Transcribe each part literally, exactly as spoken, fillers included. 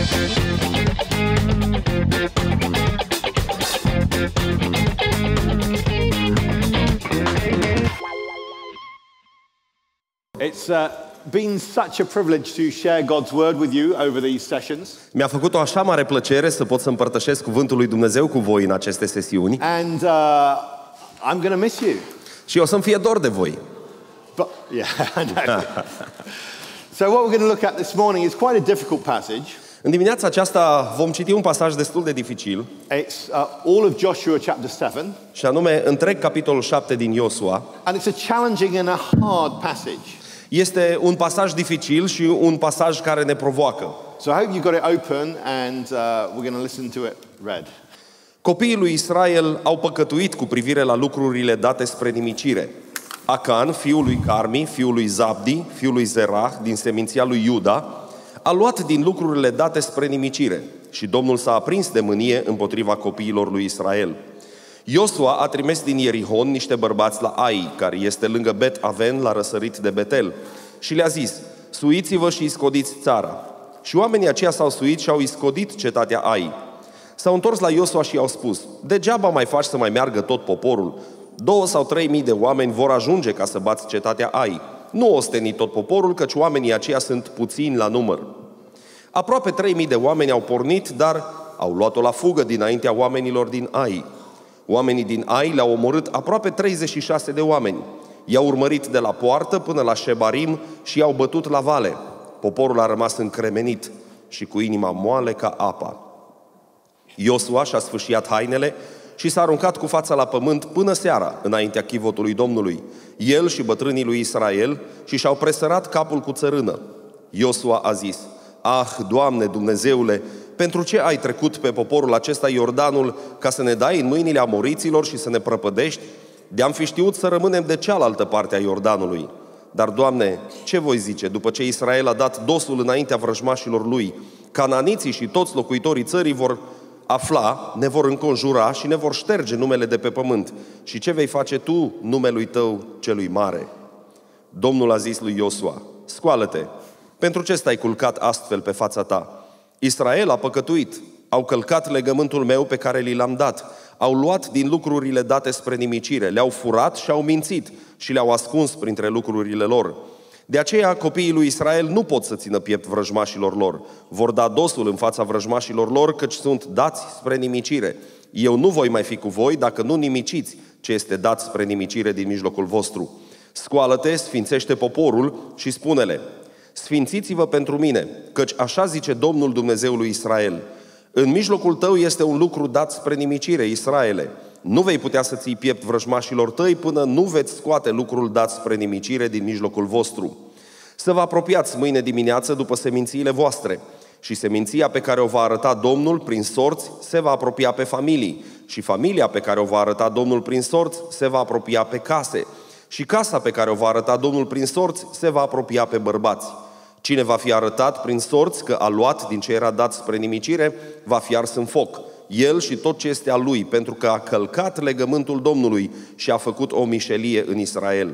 It's uh, been such a privilege to share God's word with you over these sessions. Mi-a făcut o așa mare plăcere să pot să împărtășesc cuvântul lui Dumnezeu cu voi în aceste sesiuni. And uh, I'm going to miss you. Și o să-mi fie dor de voi. But yeah, I know. So what we're going to look at this morning is quite a difficult passage. În dimineața aceasta vom citi un pasaj destul de dificil. It's uh, all of Joshua chapter seven. Și anume întreg capitolul șapte din Iosua. And it's a challenging and a hard passage. Este un pasaj dificil și un pasaj care ne provoacă. So I hope you got it open and uh, we're going to listen to it read. Copiii lui Israel au păcătuit cu privire la lucrurile date spre nimicire. Acan, fiul lui Carmi, fiul lui Zabdi, fiul lui Zerah, din seminția lui Iuda, a luat din lucrurile date spre nimicire și Domnul s-a aprins de mânie împotriva copiilor lui Israel. Iosua a trimis din Ierihon niște bărbați la Ai, care este lângă Bet Aven, la răsărit de Betel, și le-a zis: suiți-vă și iscodiți țara. Și oamenii aceia s-au suit și au iscodit cetatea Ai. S-au întors la Iosua și i-au spus: degeaba mai faci să mai meargă tot poporul. Două sau trei mii de oameni vor ajunge ca să bați cetatea Ai. Nu osteni tot poporul, căci oamenii aceia sunt puțini la număr. Aproape trei mii de oameni au pornit, dar au luat-o la fugă dinaintea oamenilor din Ai. Oamenii din Ai le-au omorât aproape treizeci și șase de oameni. I-au urmărit de la poartă până la Șebarim și i-au bătut la vale. Poporul a rămas încremenit și cu inima moale ca apa. Iosua și-a sfâșiat hainele și s-a aruncat cu fața la pământ până seara, înaintea chivotului Domnului, el și bătrânii lui Israel, și și-au presărat capul cu țărână. Iosua a zis: ah, Doamne Dumnezeule, pentru ce ai trecut pe poporul acesta Iordanul, ca să ne dai în mâinile amoriților și să ne prăpădești? De-am fi știut să rămânem de cealaltă parte a Iordanului. Dar, Doamne, ce voi zice după ce Israel a dat dosul înaintea vrăjmașilor lui? Cananiții și toți locuitorii țării vor afla, ne vor înconjura și ne vor șterge numele de pe pământ. Și ce vei face tu numelui tău celui mare? Domnul a zis lui Iosua: scoală-te, pentru ce stai culcat astfel pe fața ta? Israel a păcătuit, au călcat legământul meu pe care li l-am dat, au luat din lucrurile date spre nimicire, le-au furat și au mințit și le-au ascuns printre lucrurile lor. De aceea copiii lui Israel nu pot să țină piept vrăjmașilor lor. Vor da dosul în fața vrăjmașilor lor, căci sunt dați spre nimicire. Eu nu voi mai fi cu voi dacă nu nimiciți ce este dat spre nimicire din mijlocul vostru. Scoală-te, sfințește poporul și spune-le: sfințiți-vă pentru mine, căci așa zice Domnul Dumnezeul lui Israel: în mijlocul tău este un lucru dat spre nimicire, Israele. Nu vei putea să ții piept vrăjmașilor tăi până nu veți scoate lucrul dat spre nimicire din mijlocul vostru. Să vă apropiați mâine dimineață după semințiile voastre, și seminția pe care o va arăta Domnul prin sorți se va apropia pe familii, și familia pe care o va arăta Domnul prin sorți se va apropia pe case, și casa pe care o va arăta Domnul prin sorți se va apropia pe bărbați. Cine va fi arătat prin sorți că a luat din ce era dat spre nimicire, va fi ars în foc, el și tot ce este al lui, pentru că a călcat legământul Domnului și a făcut o mișelie în Israel.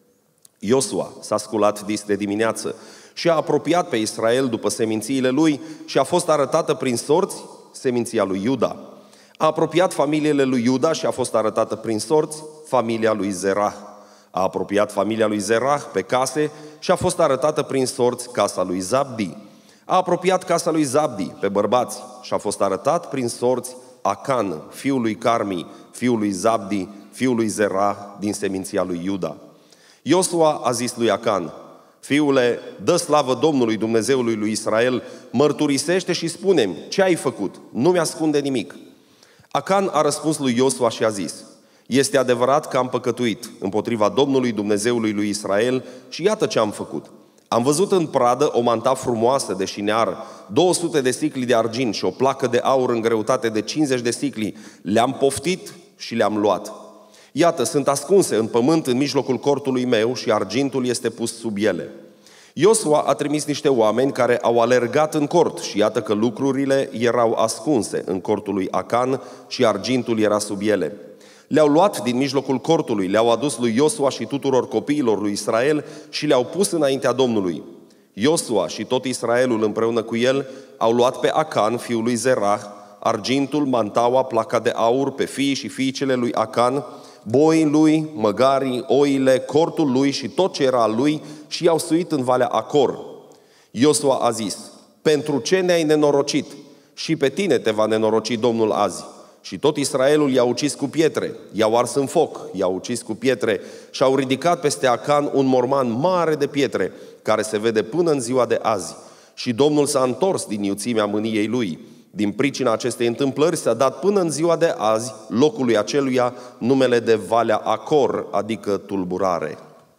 Iosua s-a sculat dis de dimineață și a apropiat pe Israel după semințiile lui și a fost arătată prin sorți seminția lui Iuda. A apropiat familiile lui Iuda și a fost arătată prin sorți familia lui Zerah. A apropiat familia lui Zerah pe case și a fost arătată prin sorți casa lui Zabdi. A apropiat casa lui Zabdi pe bărbați și a fost arătat prin sorți Acan, fiul lui Carmi, fiul lui Zabdi, fiul lui Zerah, din seminția lui Iuda. Iosua a zis lui Acan: fiule, dă slavă Domnului Dumnezeului lui Israel, mărturisește și spune-mi ce ai făcut, nu mi-ascunde nimic. Acan a răspuns lui Iosua și a zis: este adevărat că am păcătuit împotriva Domnului Dumnezeului lui Israel și iată ce am făcut. Am văzut în pradă o manta frumoasă de șinear, două sute de sicli de argint și o placă de aur în greutate de cincizeci de sicli. Le-am poftit și le-am luat. Iată, sunt ascunse în pământ în mijlocul cortului meu și argintul este pus sub ele. Iosua a trimis niște oameni care au alergat în cort și iată că lucrurile erau ascunse în cortul lui Acan și argintul era sub ele. Le-au luat din mijlocul cortului, le-au adus lui Iosua și tuturor copiilor lui Israel și le-au pus înaintea Domnului. Iosua și tot Israelul împreună cu el au luat pe Acan, fiul lui Zerah, argintul, mantaua, placa de aur, pe fiii și fiicele lui Acan, boii lui, măgarii, oile, cortul lui și tot ce era al lui și i-au suit în Valea Acor. Iosua a zis: pentru ce ne-ai nenorocit? Și pe tine te va nenoroci Domnul azi. Și tot Israelul i-a ucis cu pietre, i-au ars în foc, i-a ucis cu pietre și au ridicat peste Acan un morman mare de pietre, care se vede până în ziua de azi. Și Domnul s-a întors din iuțimea mâniei lui. Din pricina acestei întâmplări s-a dat până în ziua de azi locului aceluia numele de Valea Acor, adică tulburare.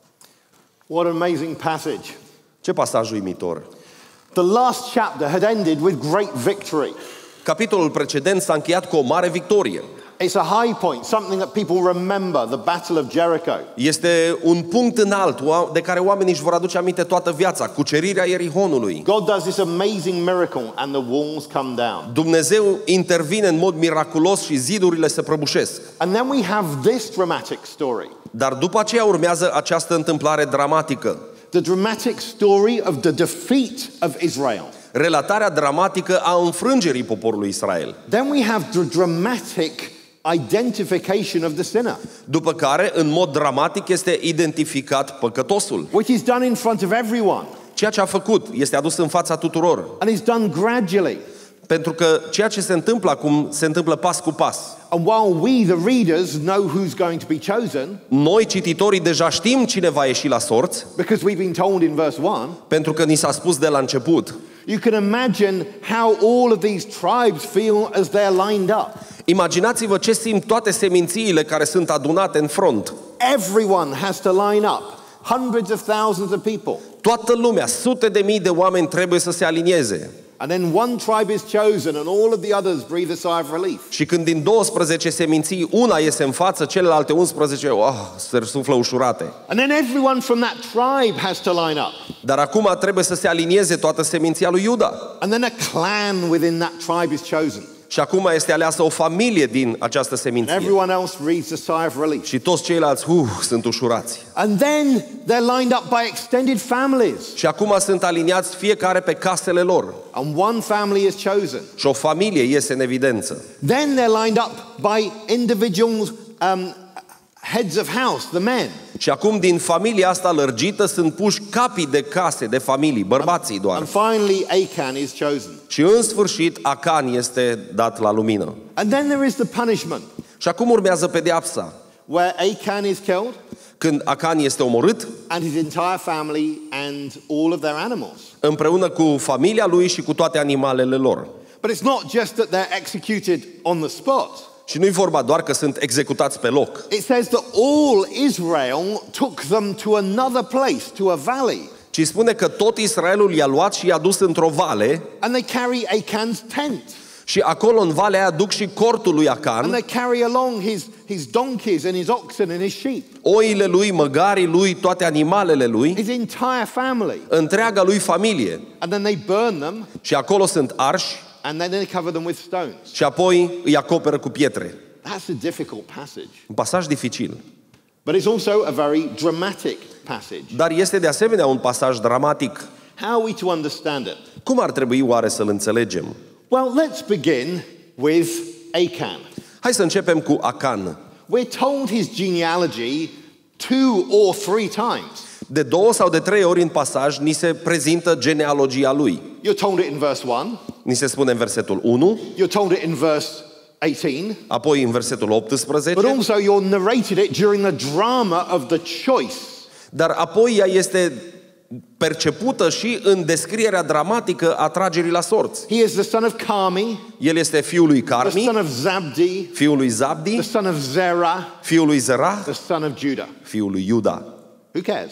What an amazing passage. Ce pasaj uimitor! The last chapter had ended with great victory. Capitolul precedent s-a încheiat cu o mare victorie. It's a high point, something that people remember, the Battle of Jericho. Este un punct înalt de care oamenii își vor aduce aminte toată viața, cucerirea Ierihonului. God does this amazing miracle and the walls come down. Dumnezeu intervine în mod miraculos și zidurile se prăbușesc. And then we have this dramatic story. Dar după aceea urmează această întâmplare dramatică. The dramatic story of the defeat of Israel. Relatarea dramatică a înfrângerii poporului Israel. Then we have the dramatic identification of the sinner. După care, în mod dramatic, este identificat păcătosul. Which is done in front of everyone. Ceea ce a făcut este adus în fața tuturor. And it's done gradually. Pentru că ceea ce se întâmplă acum se întâmplă pas cu pas. And while we, the readers, know who's going to be chosen, noi, cititorii, deja știm cine va ieși la sorți, because we've been told in verse one, pentru că ni s-a spus de la început. You can imagine how all of these tribes feel as they're lined up. Imaginați-vă ce simt toate semințiile care sunt adunate în front. Everyone has to line up. Hundreds of thousands of people. Toată lumea, sute de mii de oameni trebuie să se alinieze. And then one tribe is chosen and all of the others breathe a sigh of relief. Și când din douăsprezece seminții una iese în față, celelalte unsprezece, oh, se suflă ușurate. And then everyone from that tribe has to line up. Dar acum trebuie să se alinieze toată seminția lui Iuda. And then a clan within that tribe is chosen. Și acum este aleasă o familie din această seminție. And everyone else breathes a sigh of relief. Și toți ceilalți, uh, sunt ușurați. And then they're lined up by extended families. Și acum sunt aliniați fiecare pe casele lor. And one family is chosen. Și o familie iese în evidență. Then they're lined up by individuals, um, heads of house, the men. Și acum din familia asta lărgită sunt puși capii de case, de familii, bărbații doar. And finally Achan is chosen. Și în sfârșit Acan este dat la lumină. And then there is the punishment. Și acum urmează pedeapsa. Where Achan is killed. Când Acan este omorât. And his entire family and all of their animals. Împreună cu familia lui și cu toate animalele lor. But it's not just that they're executed on the spot. Și nu-i vorba doar că sunt executați pe loc. It says that all Israel took them to another place, to a valley. Ci spune că tot Israelul i-a luat și i-a dus într-o vale. And they carry Achan's tent. Și acolo în valea aia duc și cortul lui Acan. And they carry along his his donkeys and his oxen and his sheep. Oile lui, măgarii lui, toate animalele lui. His entire family. Întreaga lui familie. And then they burn them. Și acolo sunt arși. And then they cover them with stones. Și apoi îi acoperă cu pietre. That's a difficult passage. Un pasaj dificil. But it's also a very dramatic passage. Dar este de asemenea un pasaj dramatic. How are we to understand it? Cum ar trebui oare să-l înțelegem? Well, let's begin with Achan. Hai să începem cu Acan. We're told his genealogy two or three times. De două sau de trei ori în pasaj ni se prezintă genealogia lui. You're told it in verse one. Ni se spune în versetul unu. You're told it in verse eighteen. Apoi în versetul optsprezece. But also you're narrated it during the drama of the choice. Dar apoi ea este percepută și în descrierea dramatică a tragerii la sorți. He is the son of Carmi. El este fiul lui The Carmi, son of Zabdi. fiul lui Zabdi, The son of Zerah. fiul lui Zerah, The son of Judah. fiul lui Iuda. Who cares?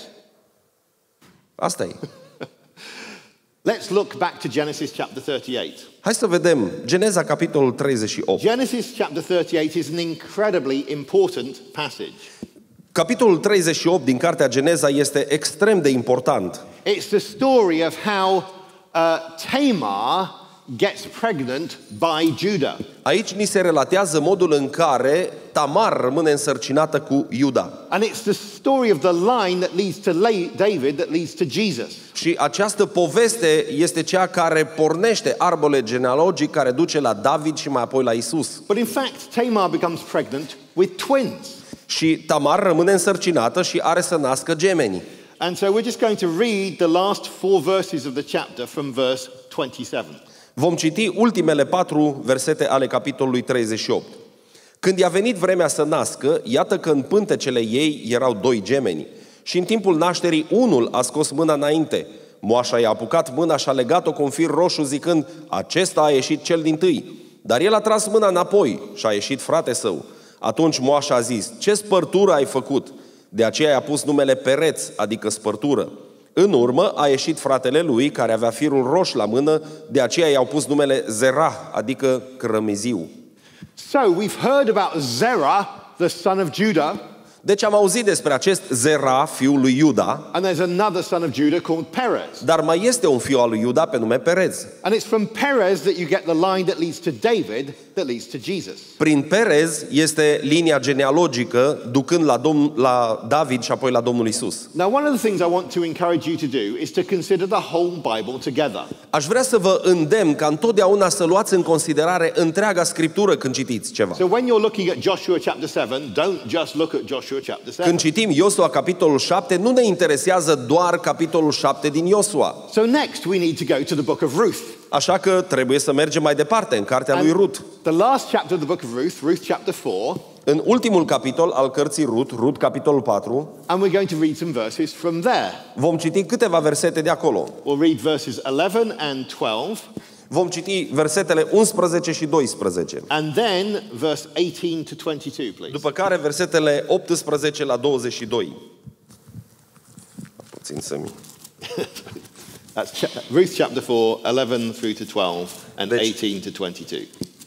Asta e. Let's look back to Genesis chapter thirty-eight. Hai să vedem Geneza capitolul treizeci și opt. Genesis chapter thirty-eight is an incredibly important passage. Capitolul treizeci și opt din cartea Geneza este extrem de important. It's the story of how uh, Tamar gets pregnant by Judah. Aici ni se relatează modul în care Tamar rămâne însărcinată cu Iuda. And it's the story of the line that leads to David that leads to Jesus. Și această poveste este cea care pornește arbole genealogic care duce la David și mai apoi la Isus. But in fact, Tamar becomes pregnant with twins. Și Tamar rămâne însărcinată și are să nască gemeni. And so we're just going to read the last four verses of the chapter from verse twenty-seven. Vom citi ultimele patru versete ale capitolului treizeci și opt. Când i-a venit vremea să nască, iată că în pântecele ei erau doi gemeni. Și în timpul nașterii unul a scos mâna înainte. Moașa i-a apucat mâna și a legat-o cu un fir roșu zicând, acesta a ieșit cel dintâi. Dar el a tras mâna înapoi și a ieșit frate său. Atunci moașa a zis, ce spărtură ai făcut? De aceea i-a pus numele Pereț, adică spărtură. În urmă a ieșit fratele lui, care avea firul roșu la mână, de aceea i-au pus numele Zerah, adică crămiziu. So we've heard about Zerah, the son of Judah. Deci am auzit despre acest Zerah, fiul lui Iuda. And there's another son of Judah called Perez. Dar mai este un fiu al lui Iuda pe nume Perez. And it's from Perez that you get the line that leads to David, that leads to Jesus. Prin Perez este linia genealogică ducând la, Domn, la David și apoi la Domnul Isus. Now, one of the things I want to encourage you to do is to consider the whole Bible together. Aș vrea să vă îndemn ca întotdeauna să luați în considerare întreaga Scriptură când citiți ceva. So when you're looking at Joshua chapter seven, don't just look at Joshua chapter seven. Când citim Iosua capitolul șapte, nu ne interesează doar capitolul șapte din Iosua. So next we need to go to the book of Ruth. Așa că trebuie să mergem mai departe în cartea And lui Rut. the last chapter of the book of Ruth, Ruth chapter four. În ultimul capitol al cărții Rut, Rut capitolul patru, And we're going to read some verses from there. vom citi câteva versete de acolo. We'll read verses eleven and twelve. Vom citi versetele unsprezece și doisprezece. And then verse eighteen to twenty-two, please. După care versetele optsprezece la douăzeci și doi. Puțin să-mi... That's cha- Ruth chapter four, eleven through to twelve, and Deci- eighteen to twenty-two.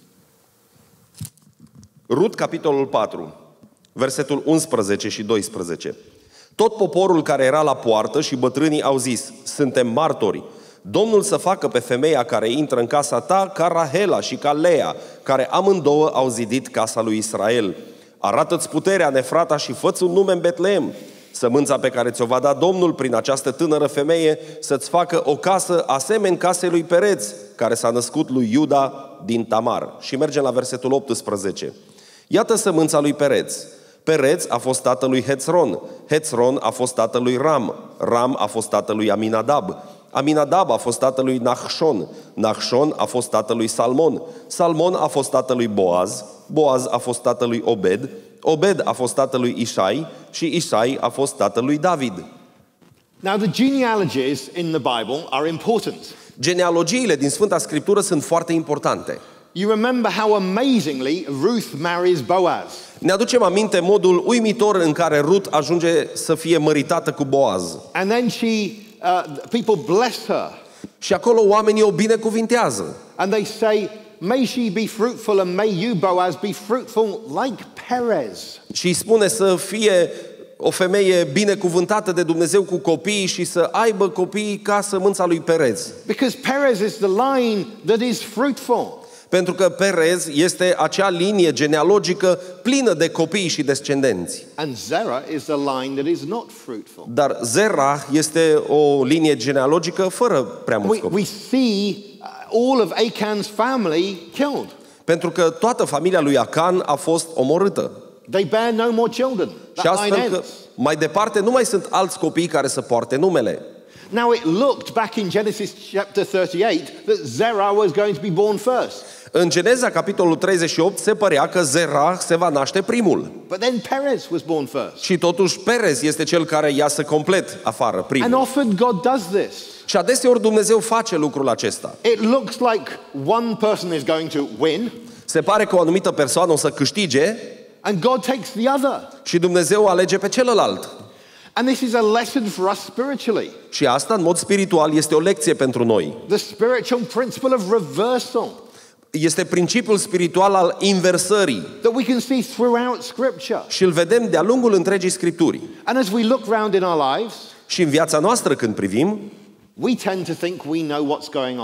Rut, capitolul patru, versetul unsprezece și doisprezece. Tot poporul care era la poartă și bătrânii au zis, suntem martori. Domnul să facă pe femeia care intră în casa ta ca Rahela și ca Lea, care amândouă au zidit casa lui Israel. Arată-ți puterea, Nefrata, și fă-ți un nume în Betleem. Sămânța pe care ți-o va da Domnul prin această tânără femeie să-ți facă o casă asemeni casei lui Pereț, care s-a născut lui Iuda din Tamar. Și mergem la versetul optsprezece. Iată sămânța lui Pereț. Pereț a fost tatălui Hețron. Hețron a fost tatălui Ram. Ram a fost tatălui Aminadab. Aminadab a fost tatălui Nahșon. Nahșon a fost tatălui Salmon. Salmon a fost tatălui Boaz. Boaz a fost tatălui Obed. Obed a fost tatălui Ișai și Ișai a fost tatălui David. Now, the genealogies in the Bible are important. Genealogiile din Sfânta Scriptură sunt foarte importante. You remember how amazingly Ruth marries Boaz. Ne aducem aminte modul uimitor în care Rut ajunge să fie măritată cu Boaz. And then she, uh, people bless her. Și acolo oamenii o binecuvintează. And they say, may she be fruitful and may you, Boaz, be fruitful like Perez. Și îi spune să fie o femeie binecuvântată de Dumnezeu cu copii și să aibă copii ca sămânța lui Perez. Because Perez is the line that is fruitful. Pentru că Perez este acea linie genealogică plină de copii și descendenți. And Zerah is the line that is not fruitful. Dar Zerah este o linie genealogică fără prea mulți We, copii. we see all of Achan's family killed. Pentru că toată familia lui Acan a fost omorâtă. They bear no more children. Și That line astfel că ends. mai departe nu mai sunt alți copii care să poarte numele. Now it looked back in Genesis chapter thirty-eight that Zerah was going to be born first. În Geneza, capitolul treizeci și opt, se părea că Zerah se va naște primul. But then Perez was born first. Și totuși Perez este cel care iasă complet afară, And primul. often God does this. Și adeseori Dumnezeu face lucrul acesta. It looks like one person is going to win Se pare că o anumită persoană o să câștige and God takes the other. și Dumnezeu alege pe celălalt. And this is a lesson for us spiritually. Și asta, în mod spiritual, este o lecție pentru noi. The spiritual principle of reversal Este principiul spiritual al inversării that we can see throughout Scripture. și îl vedem de-a lungul întregii Scripturi. And as we look round in our lives, Și în viața noastră când privim, we tend to think we know what's going on.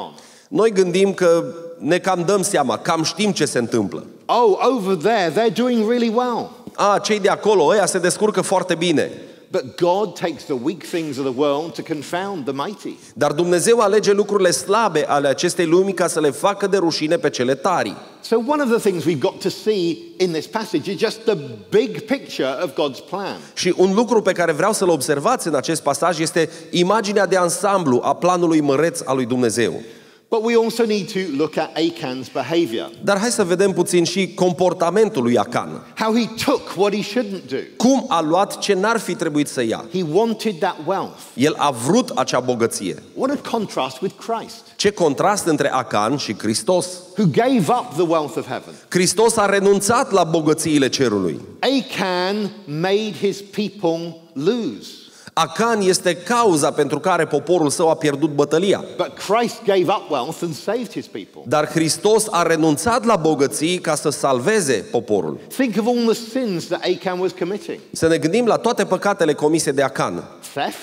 Noi gândim că ne cam dăm seama, cam știm ce se întâmplă. Oh, over there, they're doing really well. A, cei de acolo, ăia se descurcă foarte bine. But God takes the weak things of the world to confound the mighty. Dar Dumnezeu alege lucrurile slabe ale acestei lumi ca să le facă de rușine pe cele tari. So one of the things we've got to see in this passage is just the big picture of God's plan. Și un lucru pe care vreau să-l observați în acest pasaj este imaginea de ansamblu a planului măreț al lui Dumnezeu. But we also need to look at Achan's behavior. Dar hai să vedem puțin și comportamentul lui Acan. How he took what he shouldn't do. Cum a luat ce n-ar fi trebuit să ia. He wanted that wealth. El a vrut acea bogăție. What a contrast with Christ. Ce contrast între Acan și Hristos. Who gave up the wealth of heaven. Hristos a renunțat la bogățiile cerului. Achan made his people lose. Acan este cauza pentru care poporul său a pierdut bătălia. But Christ gave up wealth and saved his people. Dar Hristos a renunțat la bogății ca să salveze poporul. Think of all the sins that Achan was committing. Să ne gândim la toate păcatele comise de Acan. Theft,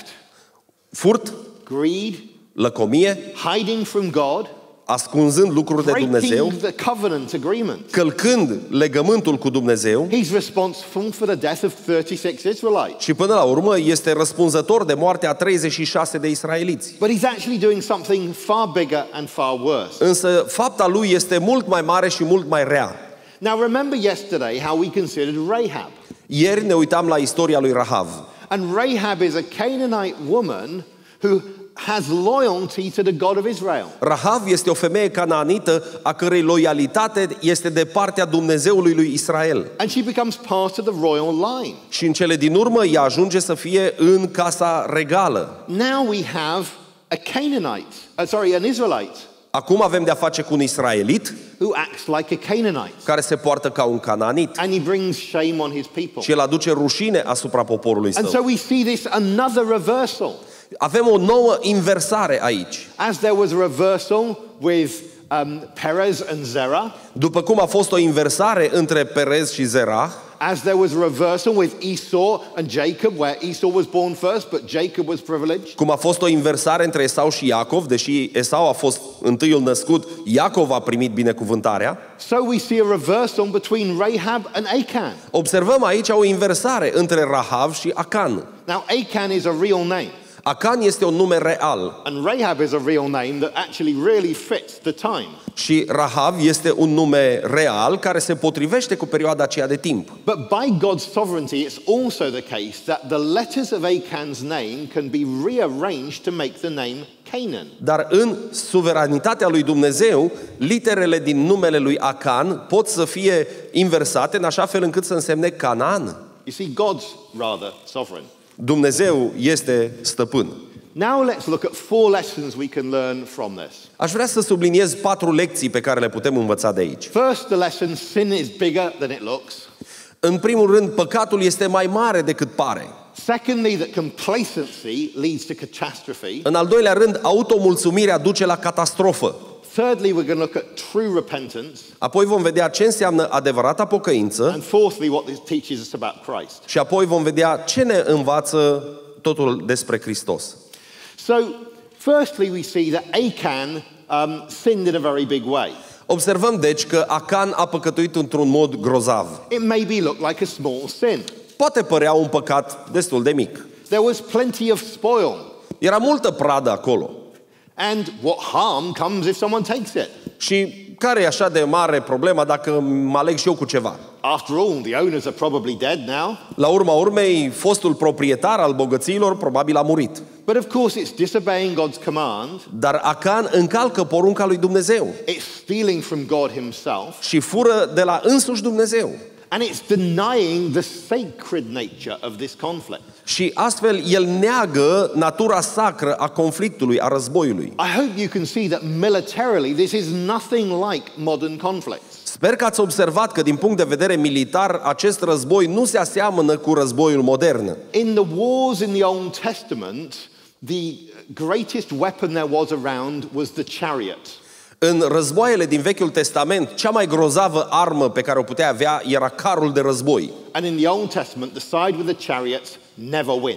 Furt, greed, lăcomie, hiding from God, ascunzând lucruri de Dumnezeu, breaking the covenant agreement. călcând legământul cu Dumnezeu He's responsible for the death of thirty-six Israelites. și până la urmă este răspunzător de moartea a treizeci și șase de israeliți. But he's actually doing something far bigger and far worse. Însă fapta lui este mult mai mare și mult mai rea. Now remember yesterday how we considered Rahab. Ieri ne uitam la istoria lui Rahav. And Rahab is a Canaanite woman who has loyalty to the God of Israel. Rahav este o femeie canaanită a cărei loialitate este de partea Dumnezeului lui Israel. And she becomes part of the royal line. Și în cele din urmă ea ajunge să fie în casa regală. Now we have a Canaanite, uh, sorry, an Israelite Acum avem de-a face cu un israelit who acts like a Canaanite. care se poartă ca un canaanit And he brings shame on his people. și el aduce rușine asupra poporului And so său. we see this another reversal. Avem o nouă inversare aici. As there was a reversal with um, Perez and Zerah, După cum a fost o inversare între Perez și Zerah, as there was a reversal with Esau and Jacob, where Esau was born first, but Jacob was privileged. cum a fost o inversare între Esau și Iacov, deși Esau a fost întâiul născut, Iacov a primit binecuvântarea. So we see a reversal between Rahab and Achan. Observăm aici o inversare între Rahav și Acan. Now Achan is a real name. Acan este un nume real And Rahab is a real name that actually really fits the time. și Rahav este un nume real care se potrivește cu perioada aceea de timp. But by God's sovereignty, it's also the case that the letters of Achan's name can be rearranged to make the name Canaan. Dar în suveranitatea lui Dumnezeu, literele din numele lui Acan pot să fie inversate în așa fel încât să însemne Canaan. You see, God's rather sovereign. Dumnezeu este stăpân. Now let's look at four lessons we can learn from this. Aș vrea să subliniez patru lecții pe care le putem învăța de aici. First, the lesson, sin is bigger than it looks. În primul rând, păcatul este mai mare decât pare. Secondly, that complacency leads to catastrophe. În al doilea rând, automulțumirea duce la catastrofă. Thirdly, we're going to look at true repentance. Apoi vom vedea ce înseamnă adevărata pocăință And fourthly, what this teaches us about Christ. și apoi vom vedea ce ne învață totul despre Hristos. So, firstly, we see that Achan um, sinned in a very big way. Observăm deci că Acan a păcătuit într-un mod grozav. It maybe looked like a small sin. Poate părea un păcat destul de mic. There was plenty of spoil. Era multă pradă acolo. And what harm comes if someone takes it? Și care e așa de mare problema dacă mă aleg și eu cu ceva? After all, the owners are probably dead now. La urma urmei, fostul proprietar al bogățiilor probabil a murit. But of course, it's disobeying God's command. Dar Acan încalcă porunca lui Dumnezeu It's stealing from God himself. și fură de la însuși Dumnezeu. And it's denying the sacred nature of this conflict. Și astfel el neagă natura sacră a conflictului, a războiului. I hope you can see that militarily this is nothing like modern conflicts. Sper că ați observat că din punct de vedere militar acest război nu se aseamănă cu războiul modern. In the wars in the Old Testament, the greatest weapon there was around was the chariot. În războaiele din Vechiul Testament, cea mai grozavă armă pe care o putea avea era carul de război. And in the Old Testament, the side with the chariots never wins.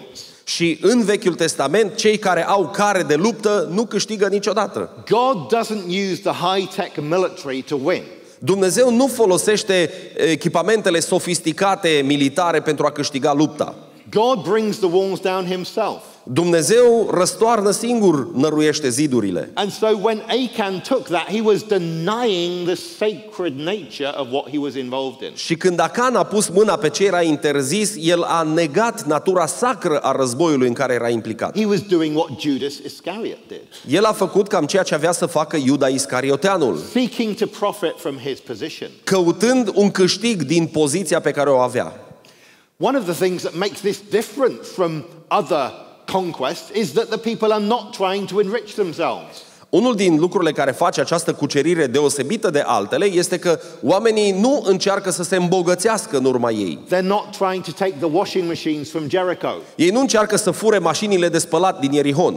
Și în Vechiul Testament, cei care au care de luptă nu câștigă niciodată. God doesn't use the high-tech military to win. Dumnezeu nu folosește echipamentele sofisticate militare pentru a câștiga lupta. God brings the walls down himself. Dumnezeu răstoarnă singur, năruiește zidurile. And so when Achan took that, he was denying the sacred nature of what he was involved in. Și când Acan a pus mâna pe ce era interzis, el a negat natura sacră a războiului în care era implicat. He was doing what Judas Iscariot did. El a făcut cam ceea ce avea să facă Iuda Iscarioteanul, Seeking to profit from his position. căutând un câștig din poziția pe care o avea. One of the things that makes this different from other conquests is that the people are not trying to enrich themselves. Unul din lucrurile care face această cucerire deosebită de altele este că oamenii nu încearcă să se îmbogățească în urma ei. They're not trying to take the washing machines from Jericho. Ei nu încearcă să fure mașinile de spălat din Ierihon.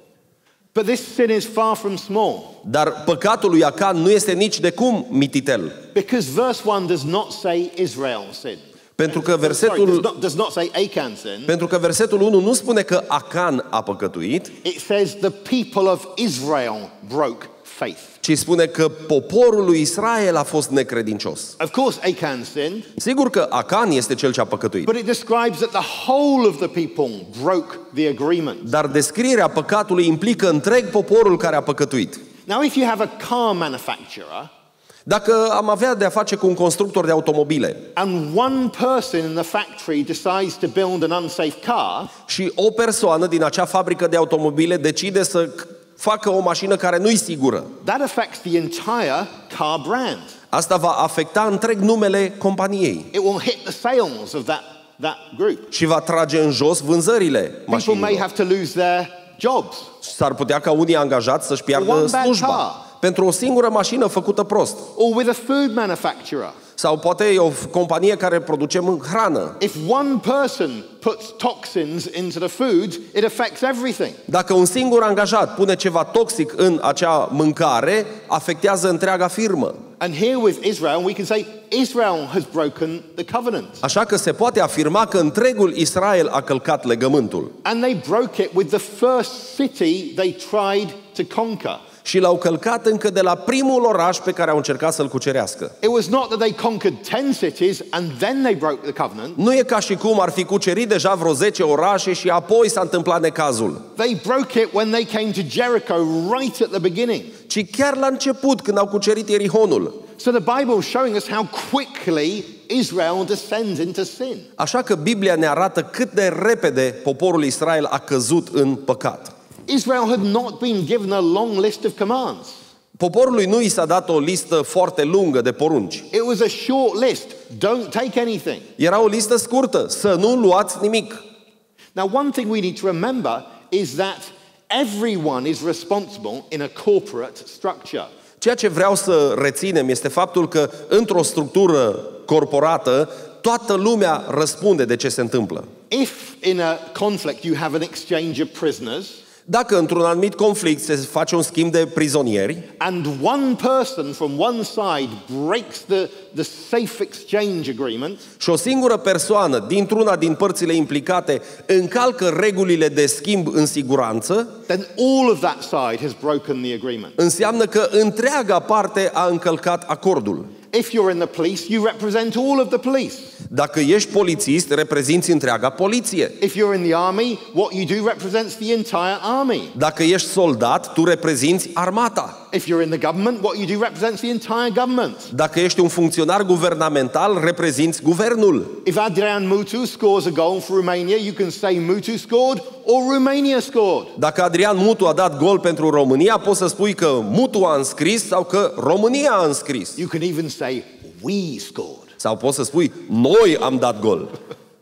But this sin is far from small. Dar păcatul lui Acan nu este nici de cum mititel. Because verse one does not say Israel sinned. Pentru că Sorry, versetul does not, does not say Achan sinned. Pentru că versetul unu nu spune că Acan a păcătuit, It says the people of Israel broke faith. ci spune că poporul lui Israel a fost necredincios. Of course Achan sinned, Sigur că Acan este cel ce a păcătuit, but it describes that the whole of the people broke the agreement. dar descrierea păcatului implică întreg poporul care a păcătuit. Now if you have a car manufacturer Dacă am avea de a face cu un constructor de automobile and one person in the factory decides to build an unsafe car, și o persoană din acea fabrică de automobile decide să facă o mașină care nu-i sigură, that affects the entire car brand. asta va afecta întreg numele companiei It will hit the sales of that, that group. și va trage în jos vânzările People may mașinilor. have to lose their jobs. S-ar putea ca unii angajați să-și One piardă bad slujba car. pentru o singură mașină făcută prost. Or with a food manufacturer. Sau poate e o companie care produce hrană. If one person puts toxins into the food, it affects everything. Dacă un singur angajat pune ceva toxic în acea mâncare, afectează întreaga firmă. And here with Israel, we can say Israel has broken the covenant. Așa că se poate afirma că întregul Israel a călcat legământul. And they broke it with the first city they tried to conquer. Și l-au călcat încă de la primul oraș pe care au încercat să-l cucerească. It was not that they conquered ten cities and then they broke the covenant. Nu e ca și cum ar fi cucerit deja vreo zece orașe și apoi s-a întâmplat necazul. They broke it when they came to Jericho right at the beginning. Ci chiar la început, când au cucerit Ierihonul. So the Bible is showing us how quickly Israel descends into sin. Așa că Biblia ne arată cât de repede poporul Israel a căzut în păcat. Israel had not been given a long list of commands. Poporului nu i s-a dat o listă foarte lungă de porunci. It was a short list. Don't take anything. Era o listă scurtă, să nu luați nimic. Now, one thing we need to remember is that everyone is responsible in a corporate structure. Ceea ce vreau să reținem este faptul că într-o structură corporată toată lumea răspunde de ce se întâmplă. If in a conflict you have an exchange of prisoners, Dacă într-un anumit conflict se face un schimb de prizonieri and one person from one side breaks the, the safe exchange agreement, și o singură persoană dintr-una din părțile implicate încalcă regulile de schimb în siguranță, then all of that side has broken the agreement. înseamnă că întreaga parte a încălcat acordul. If you're in the police, you represent all of the police. Dacă ești polițist, reprezinți întreaga poliție. If you're in the army, what you do represents the entire army. Dacă ești soldat, tu reprezinți armata. If you're in the government, what you do represents the entire government. Dacă ești un funcționar guvernamental, reprezinți guvernul. If Adrian Mutu scores a goal for Romania, you can say Mutu scored or Romania scored. Dacă Adrian Mutu a dat gol pentru România, poți să spui că Mutu a înscris sau că România a înscris. You can even say we scored. Sau poți să spui noi am dat gol.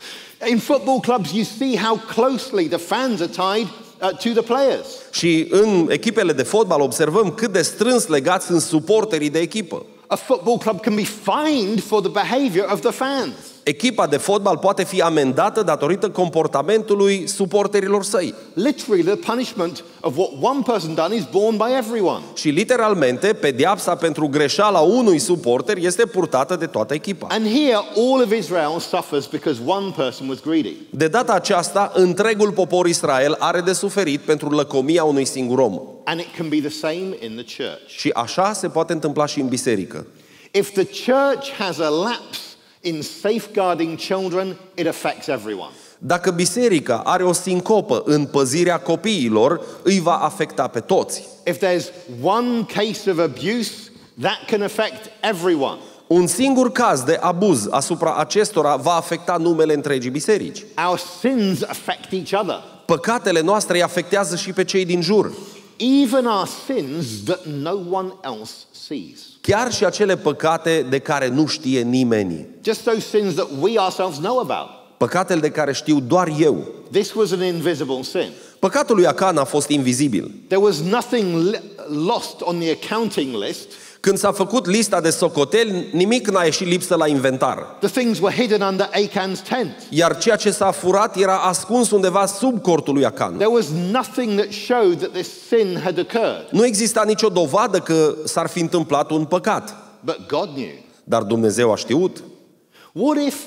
In football clubs, you see how closely the fans are tied uh, to the players. Și în echipele de fotbal observăm cât de strâns legați sunt suporterii de echipă. A football club can be fined for the behavior of the fans. Echipa de fotbal poate fi amendată datorită comportamentului suporterilor săi. Literally, the punishment of what one person done is borne by everyone. Și literalmente, pedeapsa pentru greșeala unui suporter este purtată de toată echipa. And here, all of Israel suffers because one person was greedy. De data aceasta, întregul popor Israel are de suferit pentru lăcomia unui singur om. And it can be the same in the church. Și așa se poate întâmpla și în biserică. If the church has a lapse in safeguarding children, it affects everyone. Dacă biserica are o sincopă în păzirea copiilor, îi va afecta pe toți. If there's one case of abuse, that can affect everyone. Un singur caz de abuz asupra acestora va afecta numele întregii biserici. Our sins affect each other. Păcatele noastre îi afectează și pe cei din jur. Even our sins that no one else sees. Chiar și acele păcate de care nu știe nimeni. Just those sins that we ourselves know about. Păcatele de care știu doar eu. This was an invisible sin. Păcatul lui Acan a fost invizibil. There was nothing lost on the accounting list. Când s-a făcut lista de socoteli, nimic n-a ieșit lipsă la inventar. The things were hidden under Achan's tent. Iar ceea ce s-a furat era ascuns undeva sub cortul lui Acan. There was nothing that showed that this sin had occurred. Nu exista nicio dovadă că s-ar fi întâmplat un păcat. But God knew. Dar Dumnezeu a știut. What if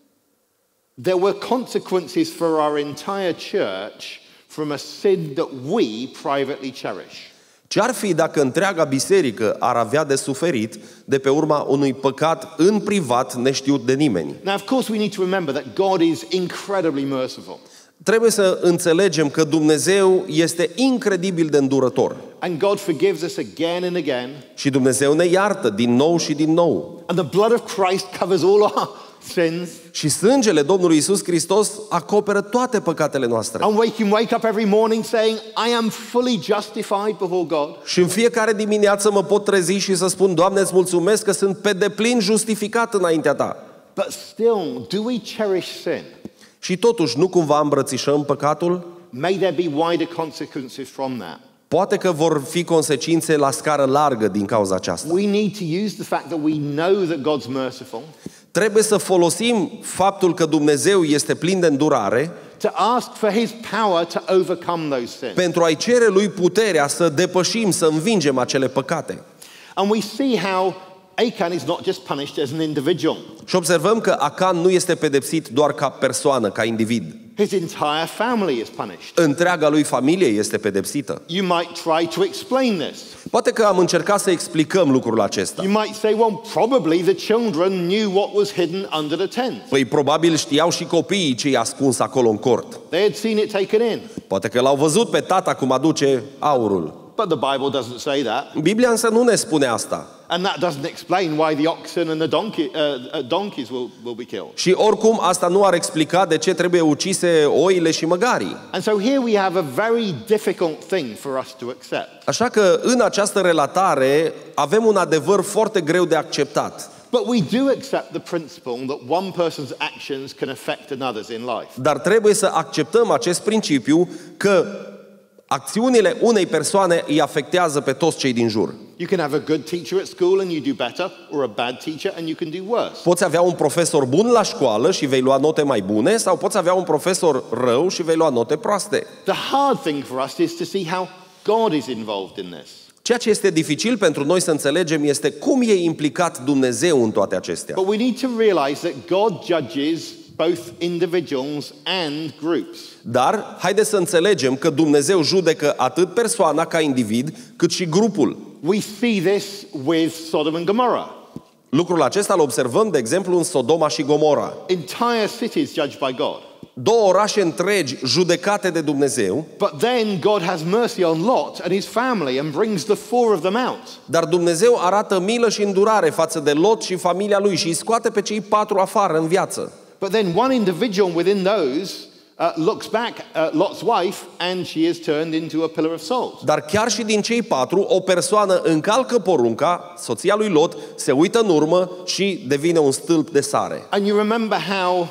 there were consequences for our entire church from a sin that we privately cherish? Ce-ar fi dacă întreaga biserică ar avea de suferit de pe urma unui păcat în privat neștiut de nimeni? Now, of course, we need to remember that God is incredibly merciful. Trebuie să înțelegem că Dumnezeu este incredibil de îndurător. And God forgives us again and again. Și Dumnezeu ne iartă din nou și din nou. And the blood of Christ covers all our sins. Și sângele Domnului Iisus Hristos acoperă toate păcatele noastre. And we can wake up every morning saying, I am fully justified before God. Și în fiecare dimineață mă pot trezi și să spun, Doamne, îți mulțumesc că sunt pe deplin justificat înaintea Ta. But still, do we cherish sin? Și totuși, nu cumva îmbrățișăm păcatul? May there be wider consequences from that. Poate că vor fi consecințe la scară largă din cauza aceasta. We need to use the fact that we know that God's merciful. Trebuie să folosim faptul că Dumnezeu este plin de îndurare To ask for His power to overcome those sins. pentru a-i cere lui puterea să depășim, să învingem acele păcate. And we see how Achan is not just punished as an individual. Și observăm că Acan nu este pedepsit doar ca persoană, ca individ. His entire family is punished. Întreaga lui familie este pedepsită. You might try to explain this. Poate că am încercat să explicăm lucrul acesta. You might say, well, probably the children knew what was hidden under the tent. Păi probabil știau și copiii ce i-a ascuns acolo în cort. They had seen it taken in. Poate că l-au văzut pe tata cum aduce aurul. But the Bible doesn't say that. Biblia însă nu ne spune asta. And that doesn't explain why the oxen and the donkey, uh, donkeys will, will be killed. Și oricum asta nu ar explica de ce trebuie ucise oile și măgarii. And so here we have a very difficult thing for us to accept. Așa că în această relatare avem un adevăr foarte greu de acceptat. But we do accept the principle that one person's actions can affect another's in life. Dar trebuie să acceptăm acest principiu că acțiunile unei persoane îi afectează pe toți cei din jur. You can have a good teacher at school and you do better, or a bad teacher and you can do worse. Poți avea un profesor bun la școală și vei lua note mai bune, sau poți avea un profesor rău și vei lua note proaste. The hard thing for us is to see how God is involved in this. Ceea ce este dificil pentru noi să înțelegem este cum e implicat Dumnezeu în toate acestea. But we need to realize that God judges both individuals and groups. Dar haideți să înțelegem că Dumnezeu judecă atât persoana ca individ, cât și grupul. We see this with Sodom and Gomorrah. Lucrul acesta îl observăm, de exemplu, în Sodoma și Gomora. Entire cities judged by God. Două orașe întregi judecate de Dumnezeu. But then God has mercy on Lot and his family and brings the four of them out. Dar Dumnezeu arată milă și îndurare față de Lot și familia lui și îi scoate pe cei patru afară în viață. But then one individual within those uh, looks back at Lot's wife and she is turned into a pillar of salt. Dar chiar și din cei patru, o persoană încalcă porunca, soția lui Lot, se uită în urmă și devine un stâlp de sare. And you remember how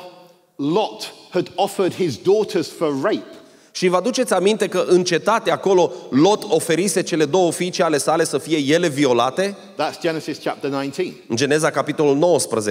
Lot had offered his daughters for rape. Și vă aduceți aminte că în cetate acolo Lot oferise cele două fiice ale sale să fie ele violate? That's Genesis chapter nineteen. În Geneza capitolul nouăsprezece.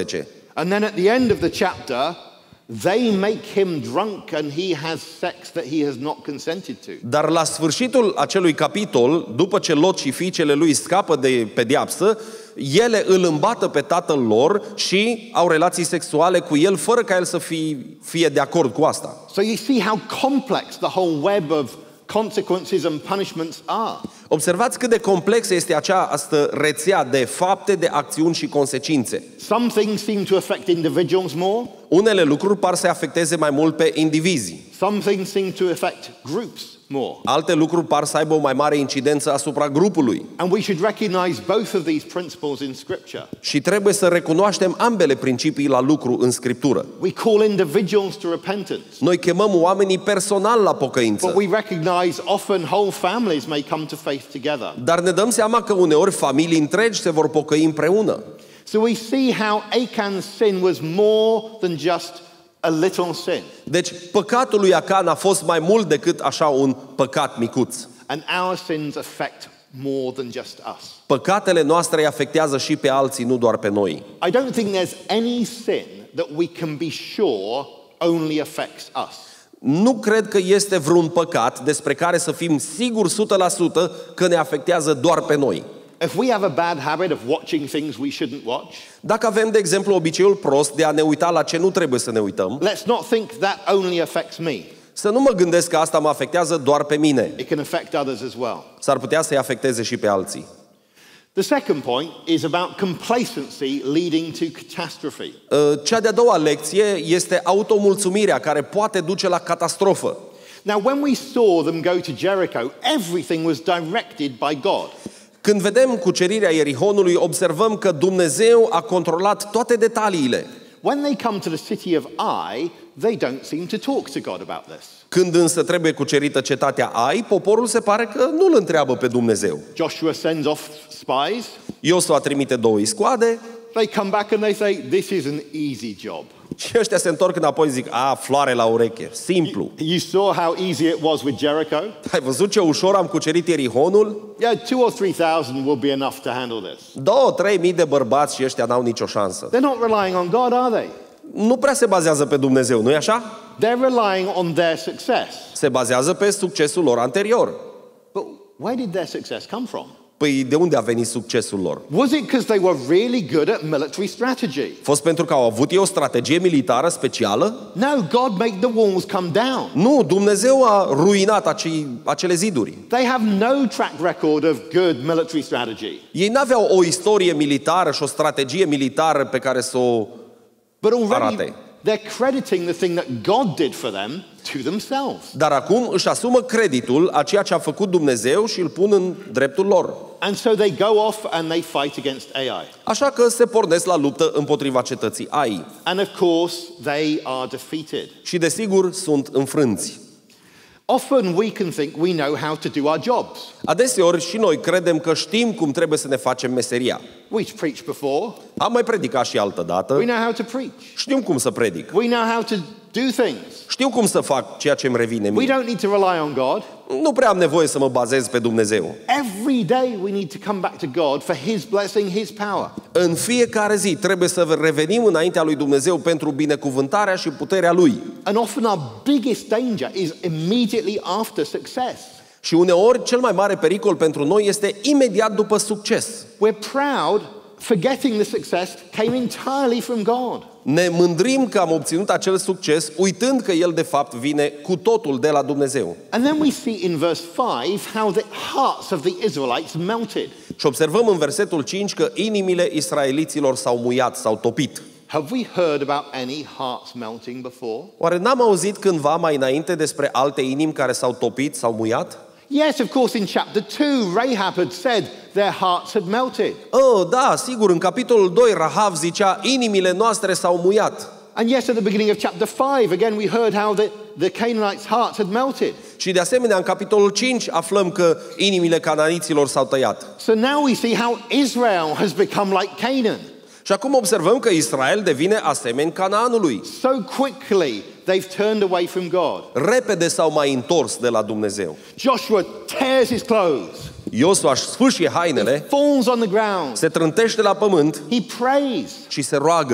And then at the end of the chapter, they make him drunk and he has sex that he has not consented to. Dar la sfârșitul acelui capitol, după ce Lot și fiicele lui scapă de pedeapsă, ele îl îmbată pe tatăl lor și au relații sexuale cu el fără ca el să fie, fie de acord cu asta. So you see how complex the whole web of consequences and punishments are. Observați cât de complexă este această rețea de fapte, de acțiuni și consecințe. Some things seem to affect individuals more. Unele lucruri par să afecteze mai mult pe indivizi. Some things seem to affect groups more. Alte lucruri par să aibă o mai mare incidență asupra grupului. And we should recognize both of these principles in Scripture. Și trebuie să recunoaștem ambele principii la lucru în Scriptură. We call individuals to repentance. Noi chemăm oamenii personal la But pocăință. we recognize often whole families may come to faith together. Dar ne dăm seama că uneori familii întregi se vor pocăi împreună. So we see how Achan's sin was more than just a little sin. Deci păcatul lui Acan a fost mai mult decât așa un păcat micuț. And our sins affect more than just us. Păcatele noastre îi afectează și pe alții, nu doar pe noi. I don't think there's any sin that we can be sure only affects us. Nu cred că este vreun păcat despre care să fim siguri o sută la sută că ne afectează doar pe noi. If we have a bad habit of watching things we shouldn't watch, Dacă avem, de exemplu, obiceiul prost de a ne uita la ce nu trebuie să ne uităm, let's not think that only affects me. să nu mă gândesc că asta mă afectează doar pe mine. It can affect others as well. S-ar putea să-i afecteze și pe alții. The second point is about complacency leading to catastrophe. Cea de-a doua lecție este automulțumirea, care poate duce la catastrofă. Now, when we saw them go to Jericho, everything was directed by God. Când vedem cucerirea Ierihonului, observăm că Dumnezeu a controlat toate detaliile. When they come to the city of Ai, they don't seem to talk to God about this. Când însă trebuie cucerită cetatea Ai, poporul se pare că nu îl întreabă pe Dumnezeu. Joshua sends off spies. Iosua trimite două iscoade They come back and they say, this is an easy job. și ăștia se întorc înapoi și zic, a, floare la ureche, simplu. You saw how easy it was with Jericho? Ai văzut ce ușor am cucerit Ierihonul? Yeah, two or three thousand will be enough to handle this. Două, trei mii de bărbați și ăștia n-au nicio șansă. They're not relying on God, are they? Nu prea se bazează pe Dumnezeu, nu-i așa? They're relying on their success. Se bazează pe succesul lor anterior. But where did their success come from? Păi de unde a venit succesul lor? Was it because they were really good at military strategy? Fost pentru că au avut ei o strategie militară specială? No, God made the walls come down. Nu, Dumnezeu a ruinat acei, acele ziduri. They have no track record of good military strategy. Ei n-aveau o istorie militară și o strategie militară pe care să o But already arate. they're crediting the thing that God did for them to themselves. Dar acum își asumă creditul a ceea ce a făcut Dumnezeu și îl pun în dreptul lor. And so they go off and they fight against Ai. Așa că se pornesc la luptă împotriva cetății Ai. And of course, they are defeated. Și desigur sunt înfrânți. Often we can think we know how to do our jobs. Adeseori și noi credem că știm cum trebuie să ne facem meseria. We've preached before. Am mai predicat și altă dată. We know how to preach. Știu cum să predic. We know how to do things. Știu cum să fac ceea ce îmi revine We mie. don't need to rely on God. Nu prea am nevoie să mă bazez pe Dumnezeu. Every day we need to come back to God for His blessing, His power. În fiecare zi trebuie să revenim înaintea lui Dumnezeu pentru binecuvântarea și puterea Lui. And often our biggest danger is immediately after success. Și uneori cel mai mare pericol pentru noi este imediat după succes. We're proud, forgetting the success came entirely from God. Ne mândrim că am obținut acel succes, uitând că el de fapt vine cu totul de la Dumnezeu. And then we see in verse five how the hearts of the Israelites melted. Și observăm în versetul cinci că inimile israeliților s-au muiat, s-au topit. Have we heard about any hearts melting before? Oare n-am auzit cândva mai înainte despre alte inimi care s-au topit, s-au muiat? Yes, of course, in chapter two, Rahab had said their hearts had melted. Oh, da, sigur, în capitolul doi Rahav zicea, inimile noastre s-au muiat. And yes, at the beginning of chapter five, again we heard how the, the Canaanites' hearts had melted. Și de asemenea, în capitolul cinci aflăm că inimile cananiților s-au tăiat. So now we see how Israel has become like Canaan. Și acum observăm că Israel devine asemeni Canaanului. So quickly they've turned away from God. Repede s-au mai întors de la Dumnezeu. Joshua tears his clothes. Iosua își sfâșie hainele, Falls on the ground. se trântește la pământ He prays. și se roagă.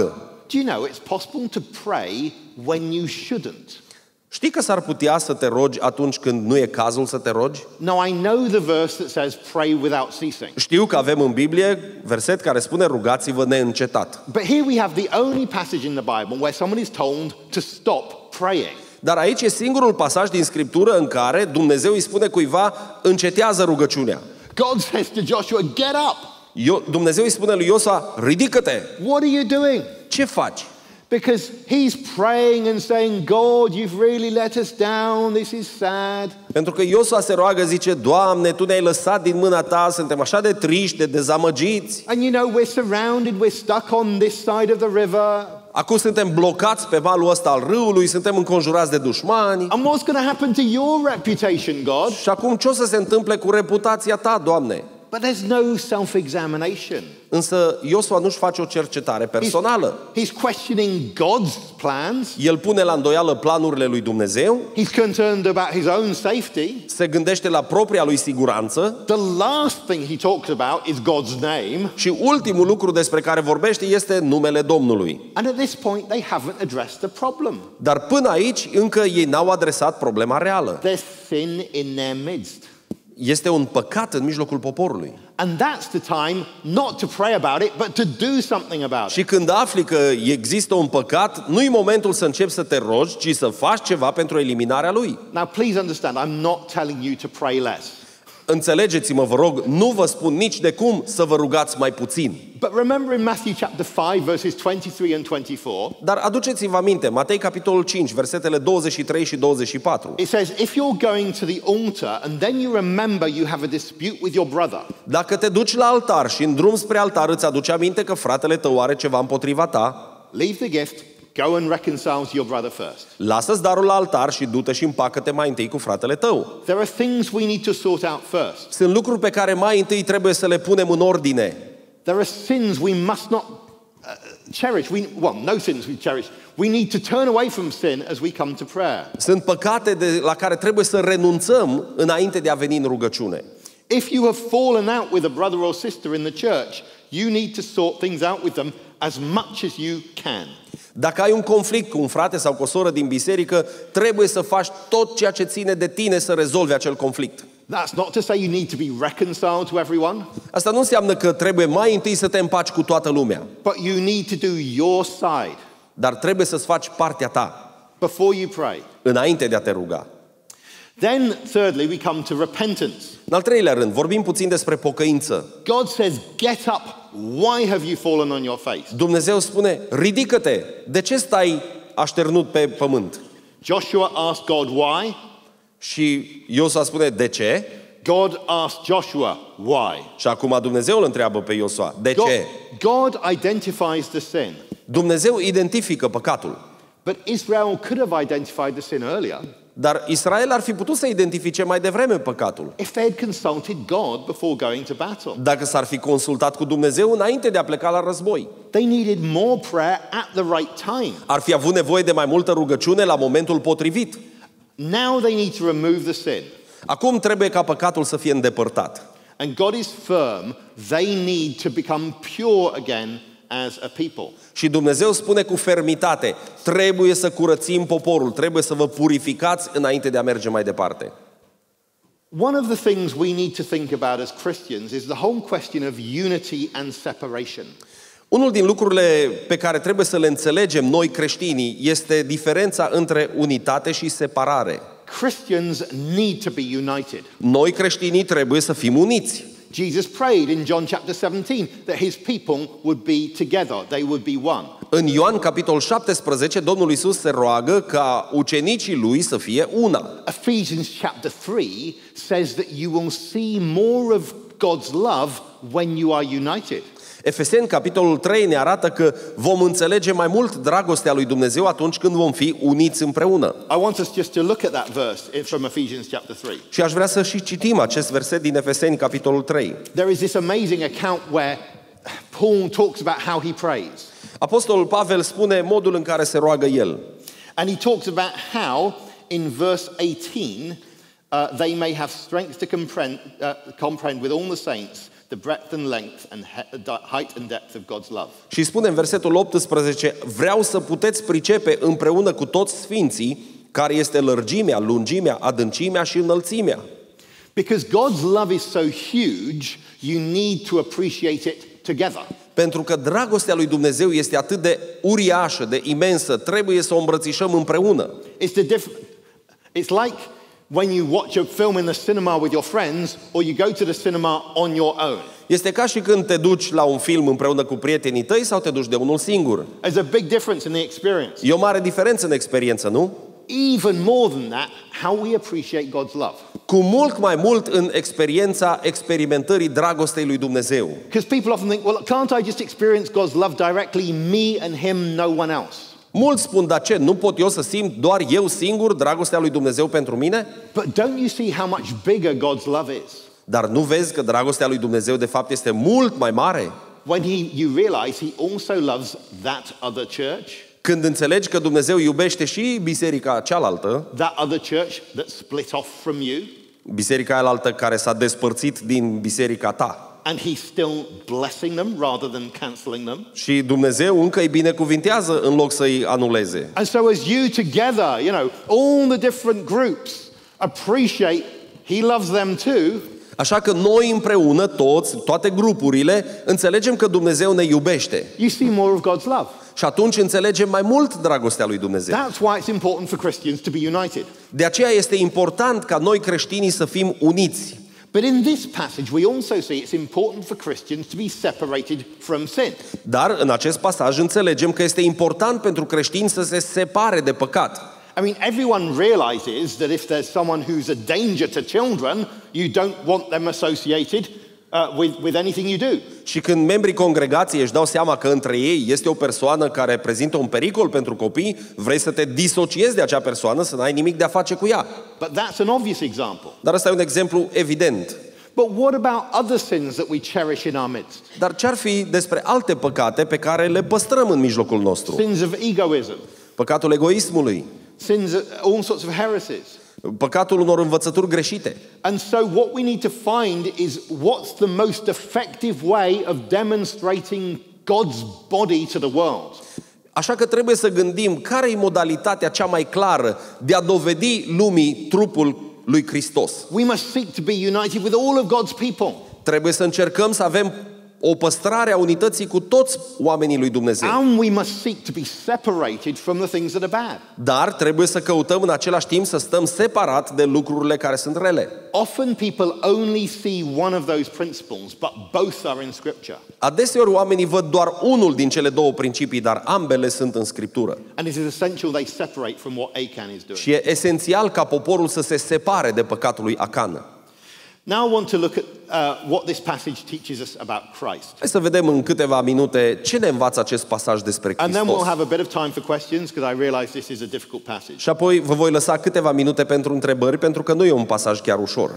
Do you know it's possible to pray when you shouldn't? Știi că s-ar putea să te rogi atunci când nu e cazul să te rogi? Now, I know the verse that says pray without ceasing. Știu că avem în Biblie verset care spune rugați-vă neîncetat. But here we have the only passage in the Bible where someone is told to stop praying. Dar aici e singurul pasaj din Scriptură în care Dumnezeu îi spune cuiva încetează rugăciunea. God says to Joshua, get up. Eu, Dumnezeu îi spune lui Iosua, ridică-te! What are you doing? Ce faci? Because he's praying and saying, God, you've really let us down, this is sad. Pentru că Iosua se roagă, zice, Doamne, Tu ne-ai lăsat din mâna Ta, suntem așa de triști, de dezamăgiți. And you know, we're surrounded, we're stuck on this side of the river. Acum suntem blocați pe malul ăsta al râului, suntem înconjurați de dușmani. And what's going to happen to your reputation, God? Și acum ce o să se întâmple cu reputația Ta, Doamne? But there's no self-examination. Însă Iosua nu-și face o cercetare personală. He's, he's questioning God's plans. El pune la îndoială planurile lui Dumnezeu. He's concerned about his own safety. Se gândește la propria lui siguranță. The last thing he talks about is God's name. Și ultimul lucru despre care vorbește este numele Domnului. And at this point they haven't addressed the problem. Dar până aici încă ei n-au adresat problema reală. There's sin in their midst. Este un păcat în mijlocul poporului. And that's the time not to pray about it, but to do something about it. Și când afli că există un păcat, nu e momentul să începi să te rogi, ci să faci ceva pentru eliminarea lui. Now please understand, I'm not telling you to pray less. Înțelegeți-mă, vă rog, nu vă spun nici de cum să vă rugați mai puțin. But remember in Matthew chapter five verses twenty-three and twenty-four. Dar aduceți-vă aminte, Matei capitolul cinci, versetele douăzeci și trei și douăzeci și patru. It says, if you're going to the altar and then you remember you have a dispute with your brother. Dacă te duci la altar și în drum spre altar îți aduce aminte că fratele tău are ceva împotriva ta, leave the gift, go and reconcile to your brother first. lasă-ți darul la altar și du-te și împacă-te mai întâi cu fratele tău. There are things we need to sort out first. Sunt lucruri pe care mai întâi trebuie să le punem în ordine. There are sins we must not uh, cherish. We, well, no sins we cherish. We need to turn away from sin as we come to prayer. Sunt păcate de, la care trebuie să renunțăm înainte de a veni în rugăciune. If you have fallen out with a brother or sister in the church, you need to sort things out with them as much as you can. Dacă ai un conflict cu un frate sau cu o soră din biserică, trebuie să faci tot ceea ce ține de tine să rezolvi acel conflict. That's not to say you need to be reconciled to everyone. Asta nu înseamnă că trebuie mai întâi să te împaci cu toată lumea, But you need to do your side dar trebuie să-ți faci partea ta before you pray. înainte de a te ruga. Then, thirdly, we come to repentance. În al treilea rând, vorbim puțin despre pocăință. God says, get up. Why have you fallen on your face? Dumnezeu spune, ridică-te, de ce stai așternut pe pământ? Joshua asked God why. Și Iosua spune, de ce? God asked Joshua why. Și acum Dumnezeu îl întreabă pe Iosua, de God, ce? God identifies the sin. Dumnezeu identifică păcatul. But Israel could have identified the sin earlier Dar Israel ar fi putut să identifice mai devreme păcatul, if they had consulted God before going to battle. dacă s-ar fi consultat cu Dumnezeu înainte de a pleca la război. They needed more prayer at the right time. Ar fi avut nevoie de mai multă rugăciune la momentul potrivit. Now they need to remove the sin. Acum trebuie ca păcatul să fie îndepărtat. And God is firm. They need to become pure again as a people. Și Dumnezeu spune cu fermitate, trebuie să curățim poporul, trebuie să vă purificați înainte de a merge mai departe. One of the things we need to think about as Christians is the whole question of unity and separation. Unul din lucrurile pe care trebuie să le înțelegem noi creștinii este diferența între unitate și separare. Christians need to be united. Noi creștinii trebuie să fim uniți. Jesus prayed in John chapter seventeen that his people would be together, they would be one. În Ioan capitolul șaptesprezece, Domnul Iisus se roagă ca ucenicii lui să fie una. Ephesians chapter three says that you will see more of God's love when you are united. Efeseni capitolul trei ne arată că vom înțelege mai mult dragostea lui Dumnezeu atunci când vom fi uniți împreună. I want us just to look at that verse from Ephesians chapter three. Și aș vrea să și citim acest verset din Efeseni capitolul trei. There is this amazing account where Paul talks about how he prays. Apostolul Pavel spune modul în care se roagă el. And he talks about how in verse eighteen uh, they may have strength to comprehend, uh, comprehend with all the saints the breadth and length and height and depth of God's love. Și spune în versetul optsprezece, vreau să puteți pricepe împreună cu toți sfinții care este lărgimea, lungimea, adâncimea și înălțimea. Because God's love is so huge, you need to appreciate it together. Pentru că dragostea lui Dumnezeu este atât de uriașă, de imensă, trebuie să o îmbrățișăm împreună. It's the diff- It's like when you watch a film in the cinema with your friends or you go to the cinema on your own. Este ca și când te duci la un film împreună cu prietenii tăi sau te duci de unul singur. There's a big difference in the experience. E o mare diferență în experiență, nu? Even more than that, how we appreciate God's love. Cu mult mai mult în experiența experimentării dragostei lui Dumnezeu. Because people often think, well, can't I just experience God's love directly, me and him, no one else? Mulți spun, dar ce, nu pot eu să simt doar eu singur dragostea lui Dumnezeu pentru mine? But don't you see how much bigger God's love is? Dar nu vezi că dragostea lui Dumnezeu de fapt este mult mai mare? When he, you realize he also loves that other church, Când înțelegi că Dumnezeu iubește și biserica cealaltă, that other church that split off from you, biserica alaltă care s-a despărțit din biserica ta, and he's still blessing them rather than cancelling them. și Dumnezeu încă îi binecuvintează în loc să-i anuleze. And so as you together, you know, all the different groups appreciate he loves them too. Așa că noi împreună, toți, toate grupurile, înțelegem că Dumnezeu ne iubește. You see more of God's love. Și atunci înțelegem mai mult dragostea lui Dumnezeu. That's why it's important for Christians to be united. De aceea este important ca noi creștinii să fim uniți. But in this passage we also see it's important for Christians to be separated from sin. Dar în acest pasaj înțelegem că este important pentru creștini să se separe de păcat. I mean, everyone realizes that if there's someone who's a danger to children, you don't want them associated uh, with, with anything you do. Și când membrii congregației își dau seama că între ei este o persoană care prezintă un pericol pentru copii, vrei să te disociezi de acea persoană, să n-ai nimic de a face cu ea. But that's an obvious example. Dar ăsta e un exemplu evident. But what about other sins that we cherish in our midst? Dar ce-ar fi despre alte păcate pe care le păstrăm în mijlocul nostru? Sins of egoism, Păcatul egoismului, sins of all sorts of heresies. păcatul unor învățături greșite. And so what we need to find is what's the most effective way of demonstrating God's body to the world. Așa că trebuie să gândim care e modalitatea cea mai clară de a dovedi lumii trupul lui Hristos. We must seek to be united with all of God's people. Trebuie să încercăm să avem o păstrare a unității cu toți oamenii lui Dumnezeu. And we must seek to be separated from the things that are bad. Dar trebuie să căutăm în același timp să stăm separat de lucrurile care sunt rele. Often people only see one of those principles, but both are in Scripture. Adeseori oamenii văd doar unul din cele două principii, dar ambele sunt în Scriptură. And it is essential they separate from what Achan is doing. Și e esențial ca poporul să se separe de păcatul lui Acan. Now I want to look at uh, what this passage teaches us about Christ. Hai să vedem în câteva minute ce ne învață acest pasaj despre And then Hristos. we'll have a bit of time for questions because I realize this is a difficult passage. Și apoi vă voi lăsa câteva minute pentru întrebări, pentru că nu e un pasaj chiar ușor.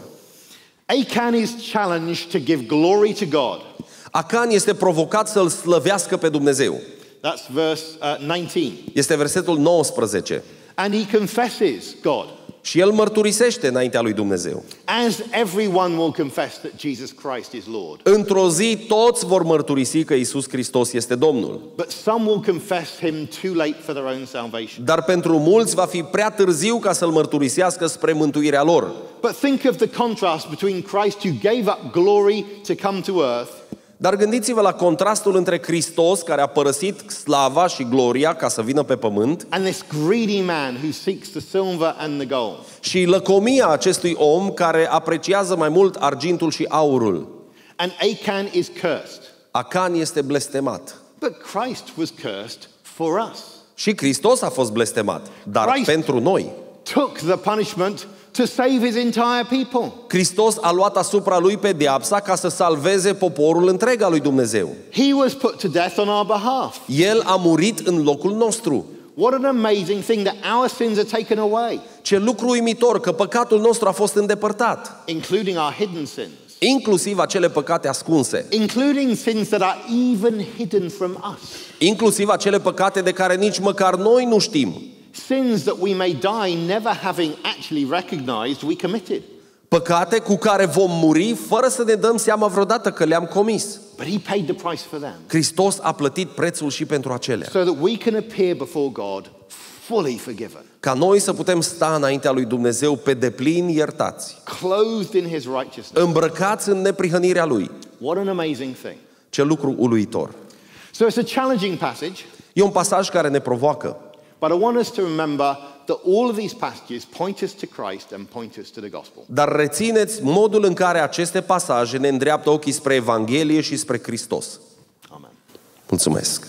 Achan is challenged to give glory to God. Acan este provocat să-L slăvească pe Dumnezeu. That's verse uh, nineteen. Este versetul nouăsprezece. And he confesses God. Și el mărturisește înaintea lui Dumnezeu. As everyone will confess that Jesus Christ is Lord. Într-o zi toți vor mărturisi că Iisus Hristos este Domnul. But some will confess him too late for their own salvation. Dar pentru mulți va fi prea târziu ca să-L mărturisească spre mântuirea lor. But think of the contrast between Christ who gave up glory to come to earth. Dar gândiți-vă la contrastul între Hristos, care a părăsit slava și gloria ca să vină pe pământ, And this greedy man who seeks the silver and the gold. și lăcomia acestui om care apreciază mai mult argintul și aurul. And Achan is cursed. Acan este blestemat. But Christ was cursed for us. Și Hristos a fost blestemat, dar Christ- pentru noi. Took the punishment to save his entire people. Hristos a luat asupra lui pedeapsa ca să salveze poporul întreg al lui Dumnezeu. He was put to death on our behalf. El a murit în locul nostru. What an amazing thing that our sins are taken away, Ce lucru uimitor că păcatul nostru a fost îndepărtat, including our hidden sins, inclusiv acele păcate ascunse, including sins that are even hidden from us. inclusiv acele păcate de care nici măcar noi nu știm. Sins that we may die never having actually recognized we committed. Păcate cu care vom muri fără să ne dăm seama vreodată că le-am comis. But he paid the price for them. Hristos a plătit prețul și pentru acelea. So that we can appear before God fully forgiven. Ca noi să putem sta înaintea lui Dumnezeu pe deplin iertați. Clothed in his righteousness. Îmbrăcați în neprihănirea lui. What an amazing thing. Ce lucru uluitor. So it's a challenging passage. E un pasaj care ne provoacă. But I want us to remember that all of these passages point us to Christ and point us to the gospel. Dar rețineți modul în care aceste pasaje ne îndreaptă ochii spre Evanghelie și spre Hristos. Amen. Mulțumesc.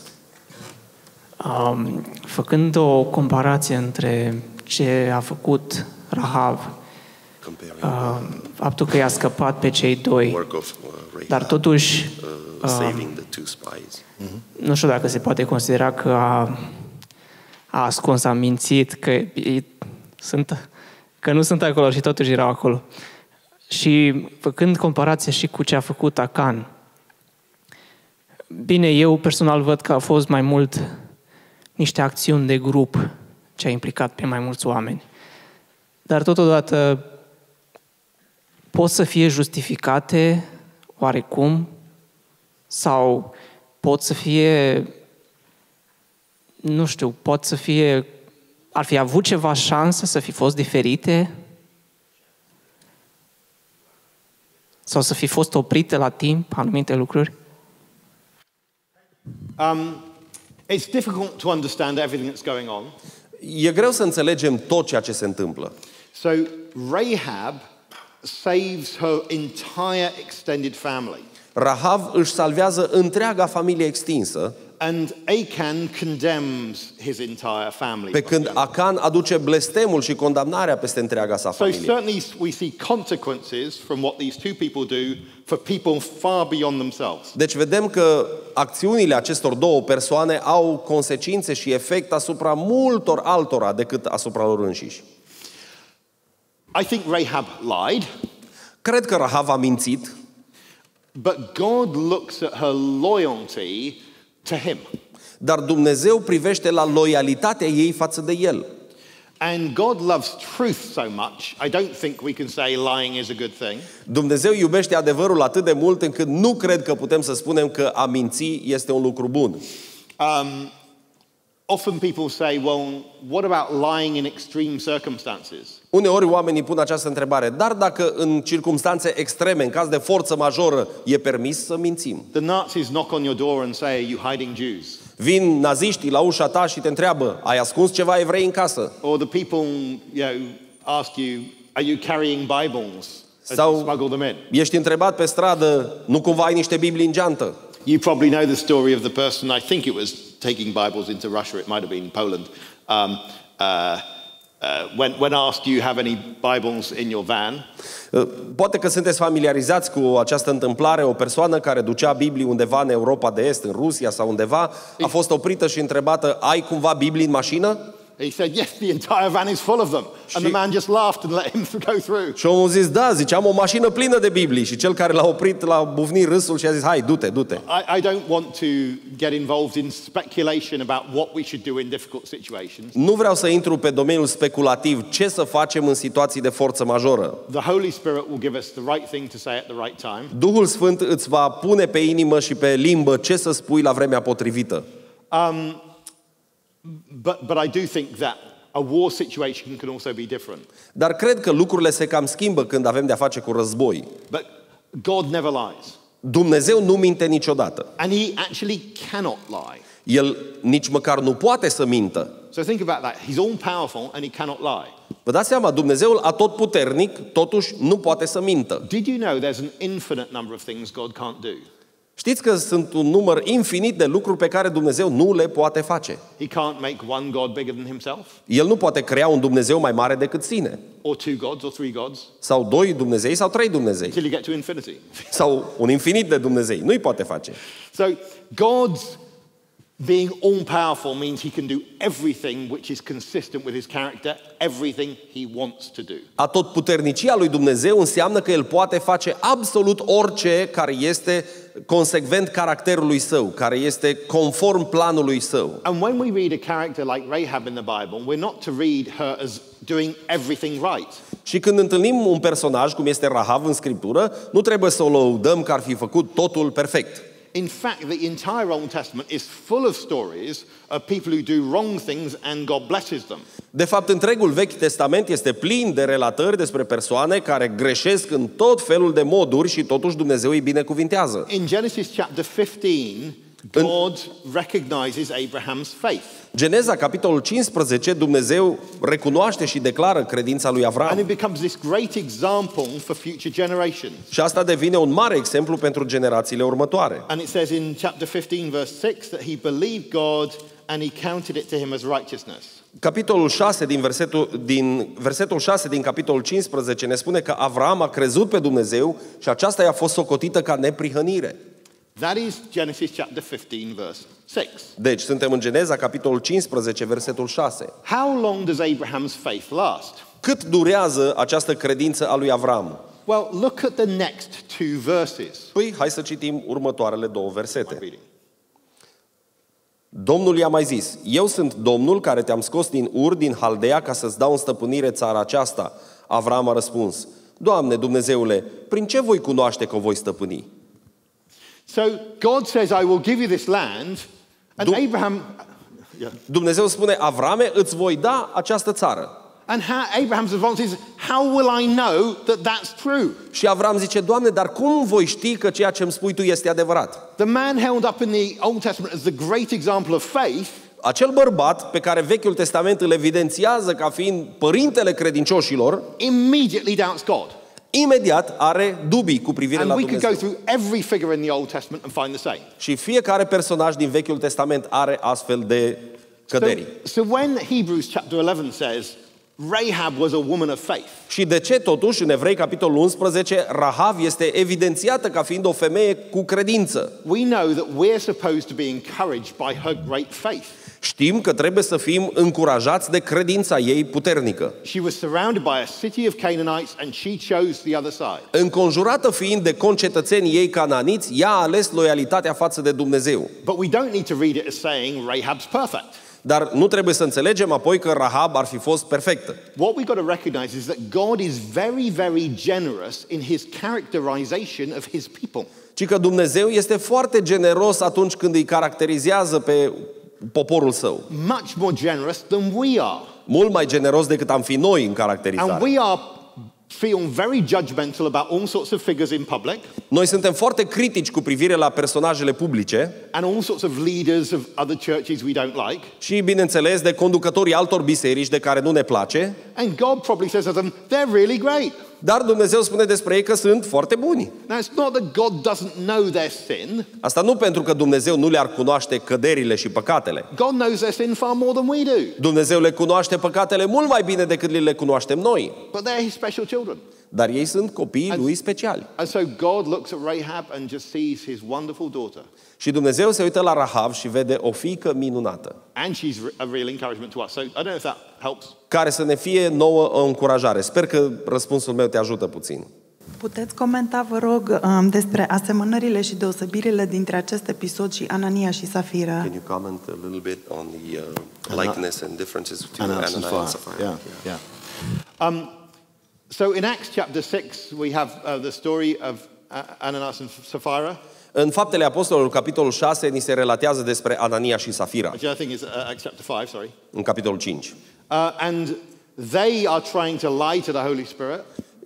Um, făcând o comparație între ce a făcut Rahav, uh, faptul că i-a scăpat pe cei doi, dar totuși uh, nu știu dacă se poate considera că a, a ascuns, a mințit, că, e, sunt, că nu sunt acolo și totuși erau acolo. Și făcând comparație și cu ce a făcut Acan, bine, eu personal văd că a fost mai mult niște acțiuni de grup ce a implicat pe mai mulți oameni. Dar totodată pot să fie justificate oarecum sau pot să fie, nu știu, pot să fie, ar fi avut ceva șansă să fi fost diferite sau să fi fost oprite la timp anumite lucruri? Um, it's difficult to understand everything that's going on. E greu să înțelegem tot ceea ce se întâmplă. So Rahab saves her entire extended family. Rahav își salvează întreaga familie extinsă, And Achan condemns his entire family. pe când Acan aduce blestemul și condamnarea peste întreaga sa So familie. certainly we see consequences from what these two people do for people far beyond themselves. Deci vedem că acțiunile acestor două persoane au consecințe și efect asupra multor altora decât asupra lor înșiși. I think Rahab lied, Cred că Rahav a mințit, but God looks at her loyalty to him. dar Dumnezeu privește la loialitatea ei față de el. And God loves truth so much, I don't think we can say lying is a good thing. Dumnezeu iubește adevărul atât de mult încât nu cred că putem să spunem că a minți este un lucru bun. Um, often people say, well, what about lying in extreme circumstances? Uneori oamenii pun această întrebare, dar dacă în circumstanțe extreme, în caz de forță majoră, e permis să mințim? The Nazis knock on your door and say, are you hiding Jews? Vin naziștii la ușa ta și te întreabă, ai ascuns ceva evrei în casă? Or the people, you know, ask you, are you carrying Bibles and Sau smuggle them in? ești întrebat pe stradă, nu cumva ai niște Biblii în geantă? You probably know the story of the person, I think it was taking Bibles into Russia, it might have been Poland. Um, uh, uh, when, when asked, do you have any Bibles in your van? Poate că sunteți familiarizați cu această întâmplare, o persoană care ducea Biblii undeva în Europa de Est, în Rusia sau undeva, a fost oprită și întrebată, ai cumva Biblii în mașină? He said, yes, the entire van is full of them. And the man just laughed and let him go through. Și omul a zis, da, zice, am o mașină plină de Biblii. Și cel care l-a oprit l-a bufnit râsul și a zis, hai, du-te, du-te. I, I don't want to get involved in speculation about what we should do in difficult situations. Nu vreau să intru pe domeniul speculativ, ce să facem în situații de forță majoră. The Holy Spirit will give us the right thing to say at the right time. Duhul Sfânt îți va pune pe inimă și pe limbă ce să spui la vremea potrivită. Um, but, but I do think that a war situation can also be different. Dar cred că lucrurile se cam schimbă când avem de-a face cu război. But God never lies. Dumnezeu nu minte niciodată. And he actually cannot lie. El nici măcar nu poate să mintă. So think about that. He's all powerful and he cannot lie. Vă dați seama, Dumnezeul atotputernic totuși nu poate să mintă. Did you know there's an infinite number of things God can't do? Știți că sunt un număr infinit de lucruri pe care Dumnezeu nu le poate face. He can't make one God bigger than himself, El nu poate crea un Dumnezeu mai mare decât sine. or two gods, or three gods, Sau doi Dumnezei sau trei Dumnezei. until you get to infinity. Sau un infinit de Dumnezei. Nu-i poate face. So God's being all-powerful means he can do everything which is consistent with his character, everything he wants to do. Atotputernicia lui Dumnezeu înseamnă că El poate face absolut orice care este consecvent caracterului său, care este conform planului său. And when we read a character like Rahab in the Bible, we're not to read her as doing everything right. Și când întâlnim un personaj, cum este Rahav în Scriptură, nu trebuie să o lăudăm că ar fi făcut totul perfect. In fact, the entire Old Testament is full of stories of people who do wrong things and God blesses them. De fapt, întregul Vechi Testament este plin de relatări despre persoane care greșesc în tot felul de moduri și totuși Dumnezeu îi binecuvintează. In Genesis chapter fifteen, God recognizes Abraham's faith. Geneza, capitolul cincisprezece, Dumnezeu recunoaște și declară credința lui And it Avram. becomes this great example for future generations. Și asta devine un mare exemplu pentru generațiile următoare. And it says in chapter fifteen, verse six, that he believed God and he counted it to him as righteousness. Capitolul șase din versetul, din versetul șase din capitolul cincisprezece ne spune că Avram a crezut pe Dumnezeu și aceasta i-a fost socotită ca neprihănire. That is Genesis chapter fifteen, verse six. Deci, suntem în Geneza, capitolul cincisprezece, versetul șase. How long does Abraham's faith last? Cât durează această credință a lui Avram? Well, look at the next two verses. Păi, hai să citim următoarele două versete. Reading. Domnul i-a mai zis: Eu sunt Domnul care te-am scos din Ur, din Haldea, ca să-ți dau în stăpânire țara aceasta. Avram a răspuns: Doamne, Dumnezeule, prin ce voi cunoaște că o voi stăpâni? So God says, I will give you this land, and Du- Abraham, yeah. Dumnezeu spune: Avrame, îți voi da această țară. And how, Abraham's response is, how will I know that that's true? Și Avram zice: Doamne, dar cum voi ști că ceea ce îmi spui Tu este adevărat? The man held up in the Old Testament as the great example of faith Acel bărbat pe care Vechiul Testament îl evidențiază ca fiind părintele credincioșilor, immediately doubts God. imediat are dubii cu privire And la we could go Dumnezeu. through every figure in the Old Testament and find the same. Și fiecare personaj din Vechiul Testament are astfel de So, căderi. so when Hebrews chapter eleven says, Rahab was a woman of faith, Și de ce totuși în Evrei capitolul unsprezece Rahav este evidențiată ca fiind o femeie cu credință? we know that we're supposed to be encouraged by her great faith. Știm că trebuie să fim încurajați de credința ei puternică. She was surrounded by a city of Canaanites and she chose the other side. Înconjurată fiind de concetățenii ei cananiți, ea a ales loialitatea față de Dumnezeu. But we don't need to read it as saying Rahab's perfect. Dar nu trebuie să înțelegem apoi că Rahab ar fi fost perfectă. What we've got to recognize is that God is very, very generous in his characterization of his people. Ci că Dumnezeu este foarte generos atunci când îi caracterizează pe poporul său. Much more generous than we are. Mult mai generos decât am fi noi în And caracterizare. we are feel very judgmental about all sorts of figures in public Noi suntem foarte critici cu privire la personajele publice and all sorts of leaders of other churches we don't like. și, bineînțeles, de conducătorii altor biserici de care nu ne place, And God probably says of them, they're really great. dar Dumnezeu spune despre ei că sunt foarte buni. Now, it's not that God doesn't know their sin. Asta nu pentru că Dumnezeu nu le-ar cunoaște căderile și păcatele. God knows their sin far more than we do. Dumnezeu le cunoaște păcatele mult mai bine decât le cunoaștem noi. But they're his special children. Dar ei sunt copiii lui speciali. And so God looks at Rahab and just sees his wonderful daughter. Și Dumnezeu se uită la Rahav și vede o fiică minunată, And she's a real encouragement to us. So I don't know if that helps. care să ne fie nouă o încurajare. Sper că răspunsul meu te ajută puțin. Puteți comenta, vă rog, um, despre asemănările și deosebirile dintre acest episod și Anania și Safira? Can you comment a little bit on the uh, likeness and differences between Ananias and Ananias and Sapphira. Sapphira? Yeah, yeah. Um, so in Acts chapter six, we have uh, the story of uh, Ananias and Sapphira, În Faptele Apostolilor, capitolul șase, ni se relatează despre Anania și Safira, which I think is uh, Acts chapter five, sorry. în capitolul cinci. Uh, and they are trying to lie to the Holy Spirit,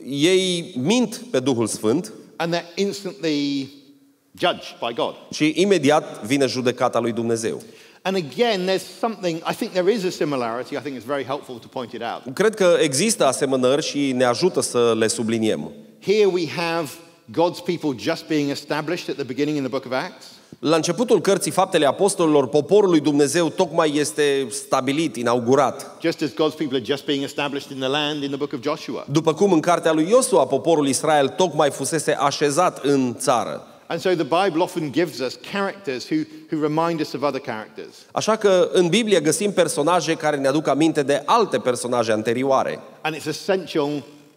Ei mint pe Duhul Sfânt and they're instantly judged by God. și imediat vine judecata lui Dumnezeu. And again, there's something, I think there is a similarity. I think it's very helpful to point it out. Cred că există asemănări și ne ajută să le subliniem. Here we have God's people just being established at the beginning in the book of Acts. La începutul cărții Faptele Apostolilor, poporul lui Dumnezeu tocmai este stabilit, inaugurat. Just as God's people are just being established in the land in the book of Joshua. După cum în cartea lui Iosua, poporul Israel tocmai fusese așezat în țară. And so the Bible often gives us characters who, who remind us of other characters. Așa că în Biblie găsim personaje care ne aduc aminte de alte personaje anterioare. And it's essential uh,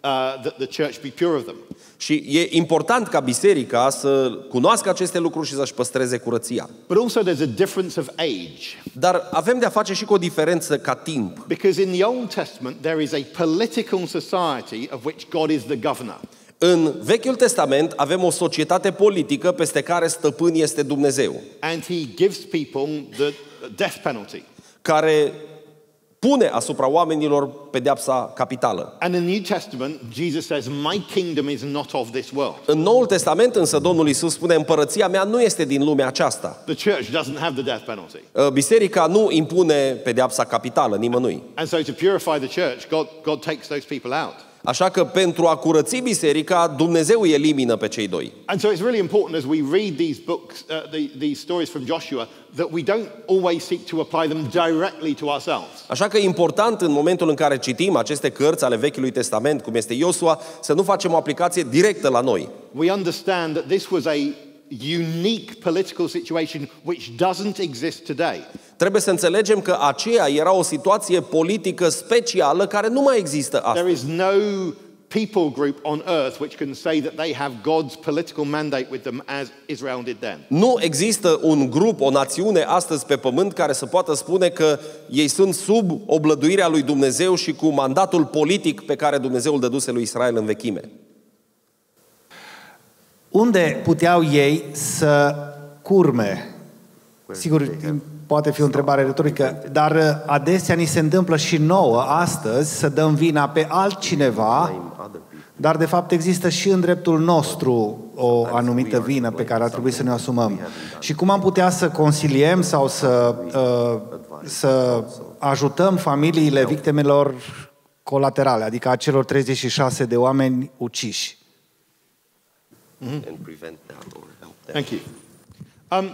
uh, that the church be pure of them. Și e important ca biserica să cunoască aceste lucruri și să-și păstreze curăția. But also there's a difference of age. Dar avem de-a face și cu o diferență ca timp. Because in the Old Testament there is a political society of which God is the governor. În Vechiul Testament avem o societate politică peste care stăpân este Dumnezeu, And he gives people the death penalty. care pune asupra oamenilor pedeapsa capitală. And in the New Testament, Jesus says, my kingdom is not of this world. În Noul Testament însă Domnul Iisus spune: împărăția mea nu este din lumea aceasta. The church doesn't have the death penalty. Biserica nu impune pedeapsa capitală nimănui. And so to purify the church, God, God takes those people out. Așa că pentru a curăți biserica, Dumnezeu îi elimină pe cei doi. And so it's really important as we read these books, uh, the, these stories from Joshua, that we don't always seek to apply them directly to ourselves. Așa că e important în momentul în care citim aceste cărți ale Vechiului Testament, cum este Iosua, să nu facem o aplicație directă la noi. We understand that this was a unique political situation which doesn't exist today. Trebuie să înțelegem că aceea era o situație politică specială care nu mai există There astăzi. is no people group on earth which can say that they have God's political mandate with them as Israel did then. Nu există un grup, o națiune astăzi pe pământ care să poată spune că ei sunt sub oblăduirea lui Dumnezeu și cu mandatul politic pe care Dumnezeu îl dăduse lui Israel în vechime. Unde puteau ei să curme? Sigur, poate fi o întrebare retorică, dar adesea ni se întâmplă și nouă astăzi să dăm vina pe altcineva, dar de fapt există și în dreptul nostru o anumită vină pe care ar trebui să ne asumăm. Și cum am putea să consiliem sau să, să ajutăm familiile victimelor colaterale, adică a celor treizeci și șase de oameni uciși? And prevent that or help them. Thank you. Um,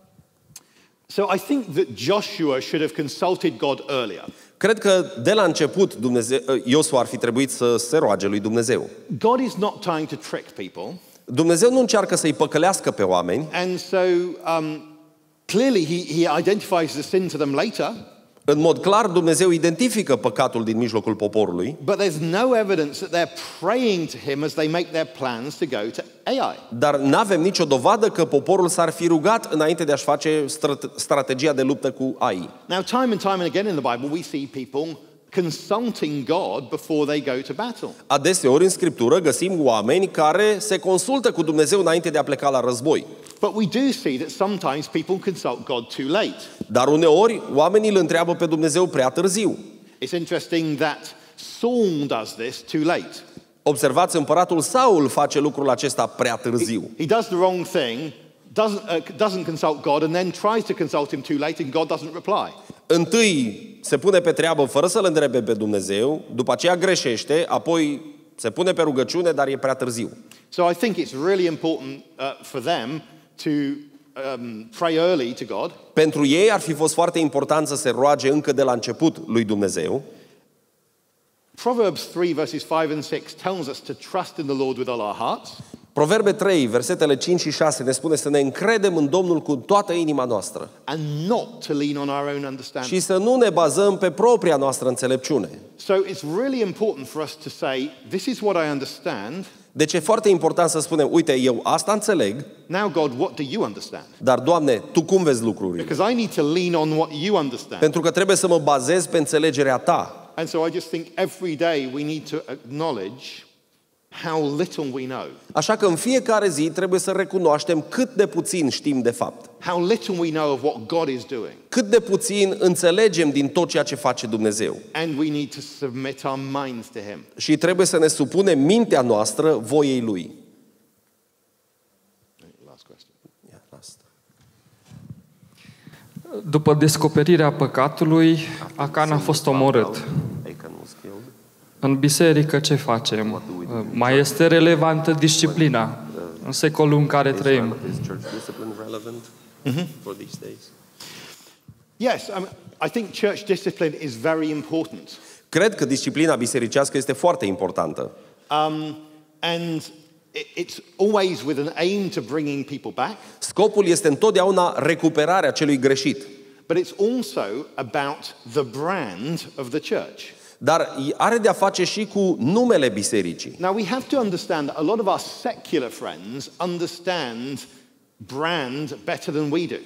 so I think that Joshua should have consulted God earlier. Cred că de la început Dumnezeu, Iosua ar fi trebuit să se roage lui Dumnezeu. God is not trying to trick people. Dumnezeu nu încearcă să-i păcălească pe oameni. And so um, clearly he, he identifies the sin to them later. În mod clar, Dumnezeu identifică păcatul din mijlocul poporului. But there's no evidence that they're praying to him as they make their plans to go to Ai. Dar n-avem nicio dovadă că poporul s-ar fi rugat înainte de a-și face strategia de luptă cu Ai. Now, time and time and again in the Bible, we see people consulting God before they go to battle. Adeseori în Scriptură găsim oameni care se consultă cu Dumnezeu înainte de a pleca la război. But we do see that sometimes people consult God too late. Dar uneori oamenii îl întreabă pe Dumnezeu prea târziu. It's interesting that Saul does this too late. Observați, împăratul Saul face lucrul acesta prea târziu. He does the wrong thing, doesn't, uh, doesn't consult God, and then tries to consult him too late, and God doesn't reply. Întâi se pune pe treabă fără să-L întrebe pe Dumnezeu, după aceea greșește, apoi se pune pe rugăciune, dar e prea târziu. So I think it's really important uh, for them to um, pray early to God. Pentru ei ar fi fost foarte important să se roage încă de la început lui Dumnezeu. Proverbs three verses five and six tells us to trust in the Lord with all our hearts. Proverbe trei, versetele cinci și șase ne spune să ne încredem în Domnul cu toată inima noastră And not to lean on our own understanding. și să nu ne bazăm pe propria noastră înțelepciune. So it's really important for us to say, this is what I understand. Deci e foarte important să spunem, uite, eu asta înțeleg, Now, God, what do you understand? dar, Doamne, Tu cum vezi lucrurile? Because I need to lean on what you understand. Pentru că trebuie să mă bazez pe înțelegerea Ta. And so I just think every day we need to acknowledge how little we know. Așa că în fiecare zi trebuie să recunoaștem cât de puțin știm de fapt. How little we know of what God is doing. Cât de puțin înțelegem din tot ceea ce face Dumnezeu. And we need to submit our minds to Him. Și trebuie să ne supunem mintea noastră voiei Lui. Last question. Yeah, last. După descoperirea păcatului, Acan a fost omorât. Achan was killed. În biserică ce facem? Mai este relevantă disciplina în secolul în care trăim? Is church discipline relevant for these days? Yes, I, mean, I think church discipline is very important. Cred că disciplina bisericească este foarte importantă. Um, and it, it's always with an aim to bringing people back. Scopul este întotdeauna recuperarea celui greșit. But it's also about the brand of the church. dar are de a face și cu numele bisericii. Now we have to understand that a lot of our secular friends understand brand better than we do.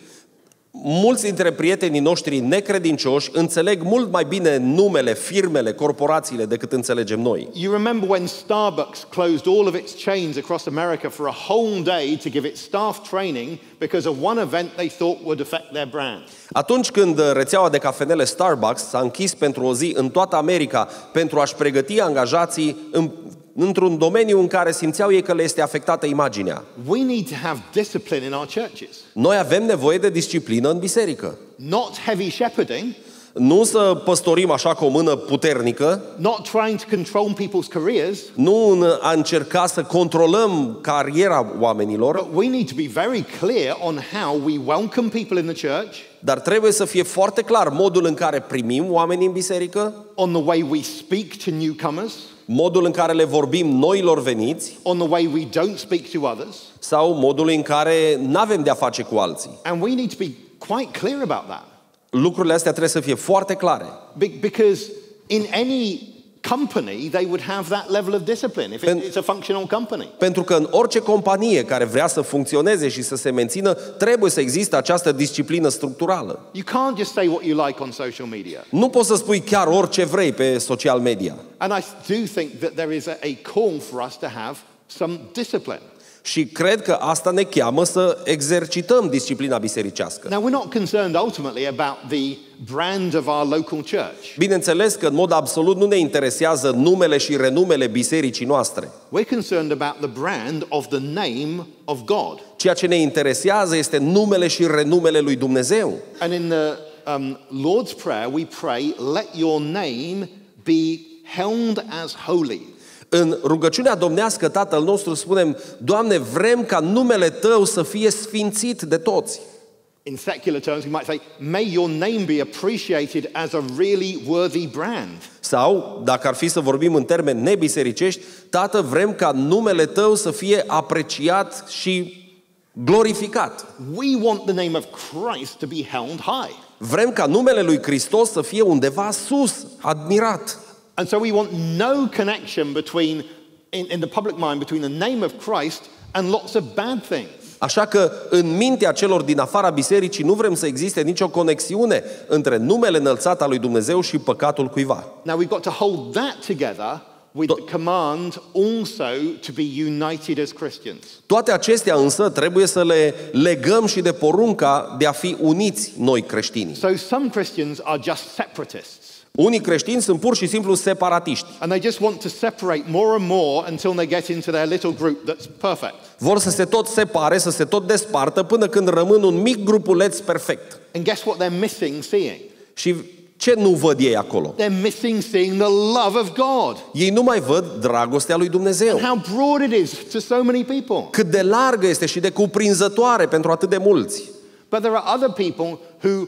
Mulți dintre prietenii noștri necredincioși înțeleg mult mai bine numele, firmele, corporațiile decât înțelegem noi. You remember when Starbucks closed all of its chains across America for a whole day to give its staff training because of one event they thought would affect their brand. Atunci când rețeaua de cafenele Starbucks s-a închis pentru o zi în toată America pentru a-și pregăti angajații în într-un domeniu în care simțeau ei că le este afectată imaginea. We need to have discipline in our churches. Noi avem nevoie de disciplină în biserică. Not heavy shepherding. Nu să păstorim așa cu o mână puternică. Not trying to control people's careers. Nu în a încerca să controlăm cariera oamenilor. But we need to be very clear on how we welcome people in the church. Dar trebuie să fie foarte clar modul în care primim oamenii în biserică. On the way we speak to newcomers. Modul în care le vorbim noilor veniți. On the way we don't speak to others. Sau modul în care n-avem de a face cu alții. And we need to be quite clear about that. Lucrurile astea trebuie să fie foarte clare. Because in any company they would have that level of discipline if it's a functional company. Pentru că în orice companie care vrea să funcționeze și să se mențină, trebuie să existe această disciplină structurală. You can't just say what you like on social media. Nu poți să spui chiar orice vrei pe social media. And I do think that there is a, a call for us to have some discipline. Și cred că asta ne cheamă să exercităm disciplina bisericească. Now we're not concerned ultimately about the brand of our local church. Bineînțeles că în mod absolut nu ne interesează numele și renumele bisericii noastre. We're concerned about the brand of the name of God. Ceea ce ne interesează este numele și renumele lui Dumnezeu. And in the um, Lord's Prayer we pray, let your name be held as holy. În rugăciunea domnească Tatăl nostru spunem, Doamne, vrem ca numele Tău să fie sfințit de toți. In secular terms we might say, may your name be appreciated as a really worthy brand. Sau, dacă ar fi să vorbim în termeni nebisericești, Tată, vrem ca numele Tău să fie apreciat și glorificat. We want the name of Christ to be held high. Vrem ca numele lui Hristos să fie undeva sus, admirat. And so we want no connection between, in, in the public mind, between the name of Christ and lots of bad things. Așa că în mintea celor din afara bisericii nu vrem să existe nicio conexiune între numele înălțat al lui Dumnezeu și păcatul cuiva. Now we've got to hold that together with the command also to be united as Christians. Toate acestea însă trebuie să le legăm și de porunca de a fi uniți noi creștini. So some Christians are just separatists. Unii creștini sunt pur și simplu separatiști. And they just want to separate more and more until they get into their little group that's perfect. Vor să se tot separe, să se tot despartă până când rămân un mic grupuleț perfect. And guess what they're missing seeing? Și ce nu văd ei acolo? They're missing seeing the love of God. Ei nu mai văd dragostea lui Dumnezeu. And how broad it is to so many people. Cât de largă este și de cuprinzătoare pentru atât de mulți. But there are other people who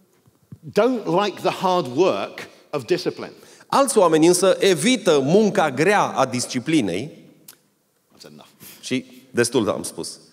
don't like the hard work of discipline. Alți oameni însă evită munca grea a disciplinei. That's enough. Și destul am spus.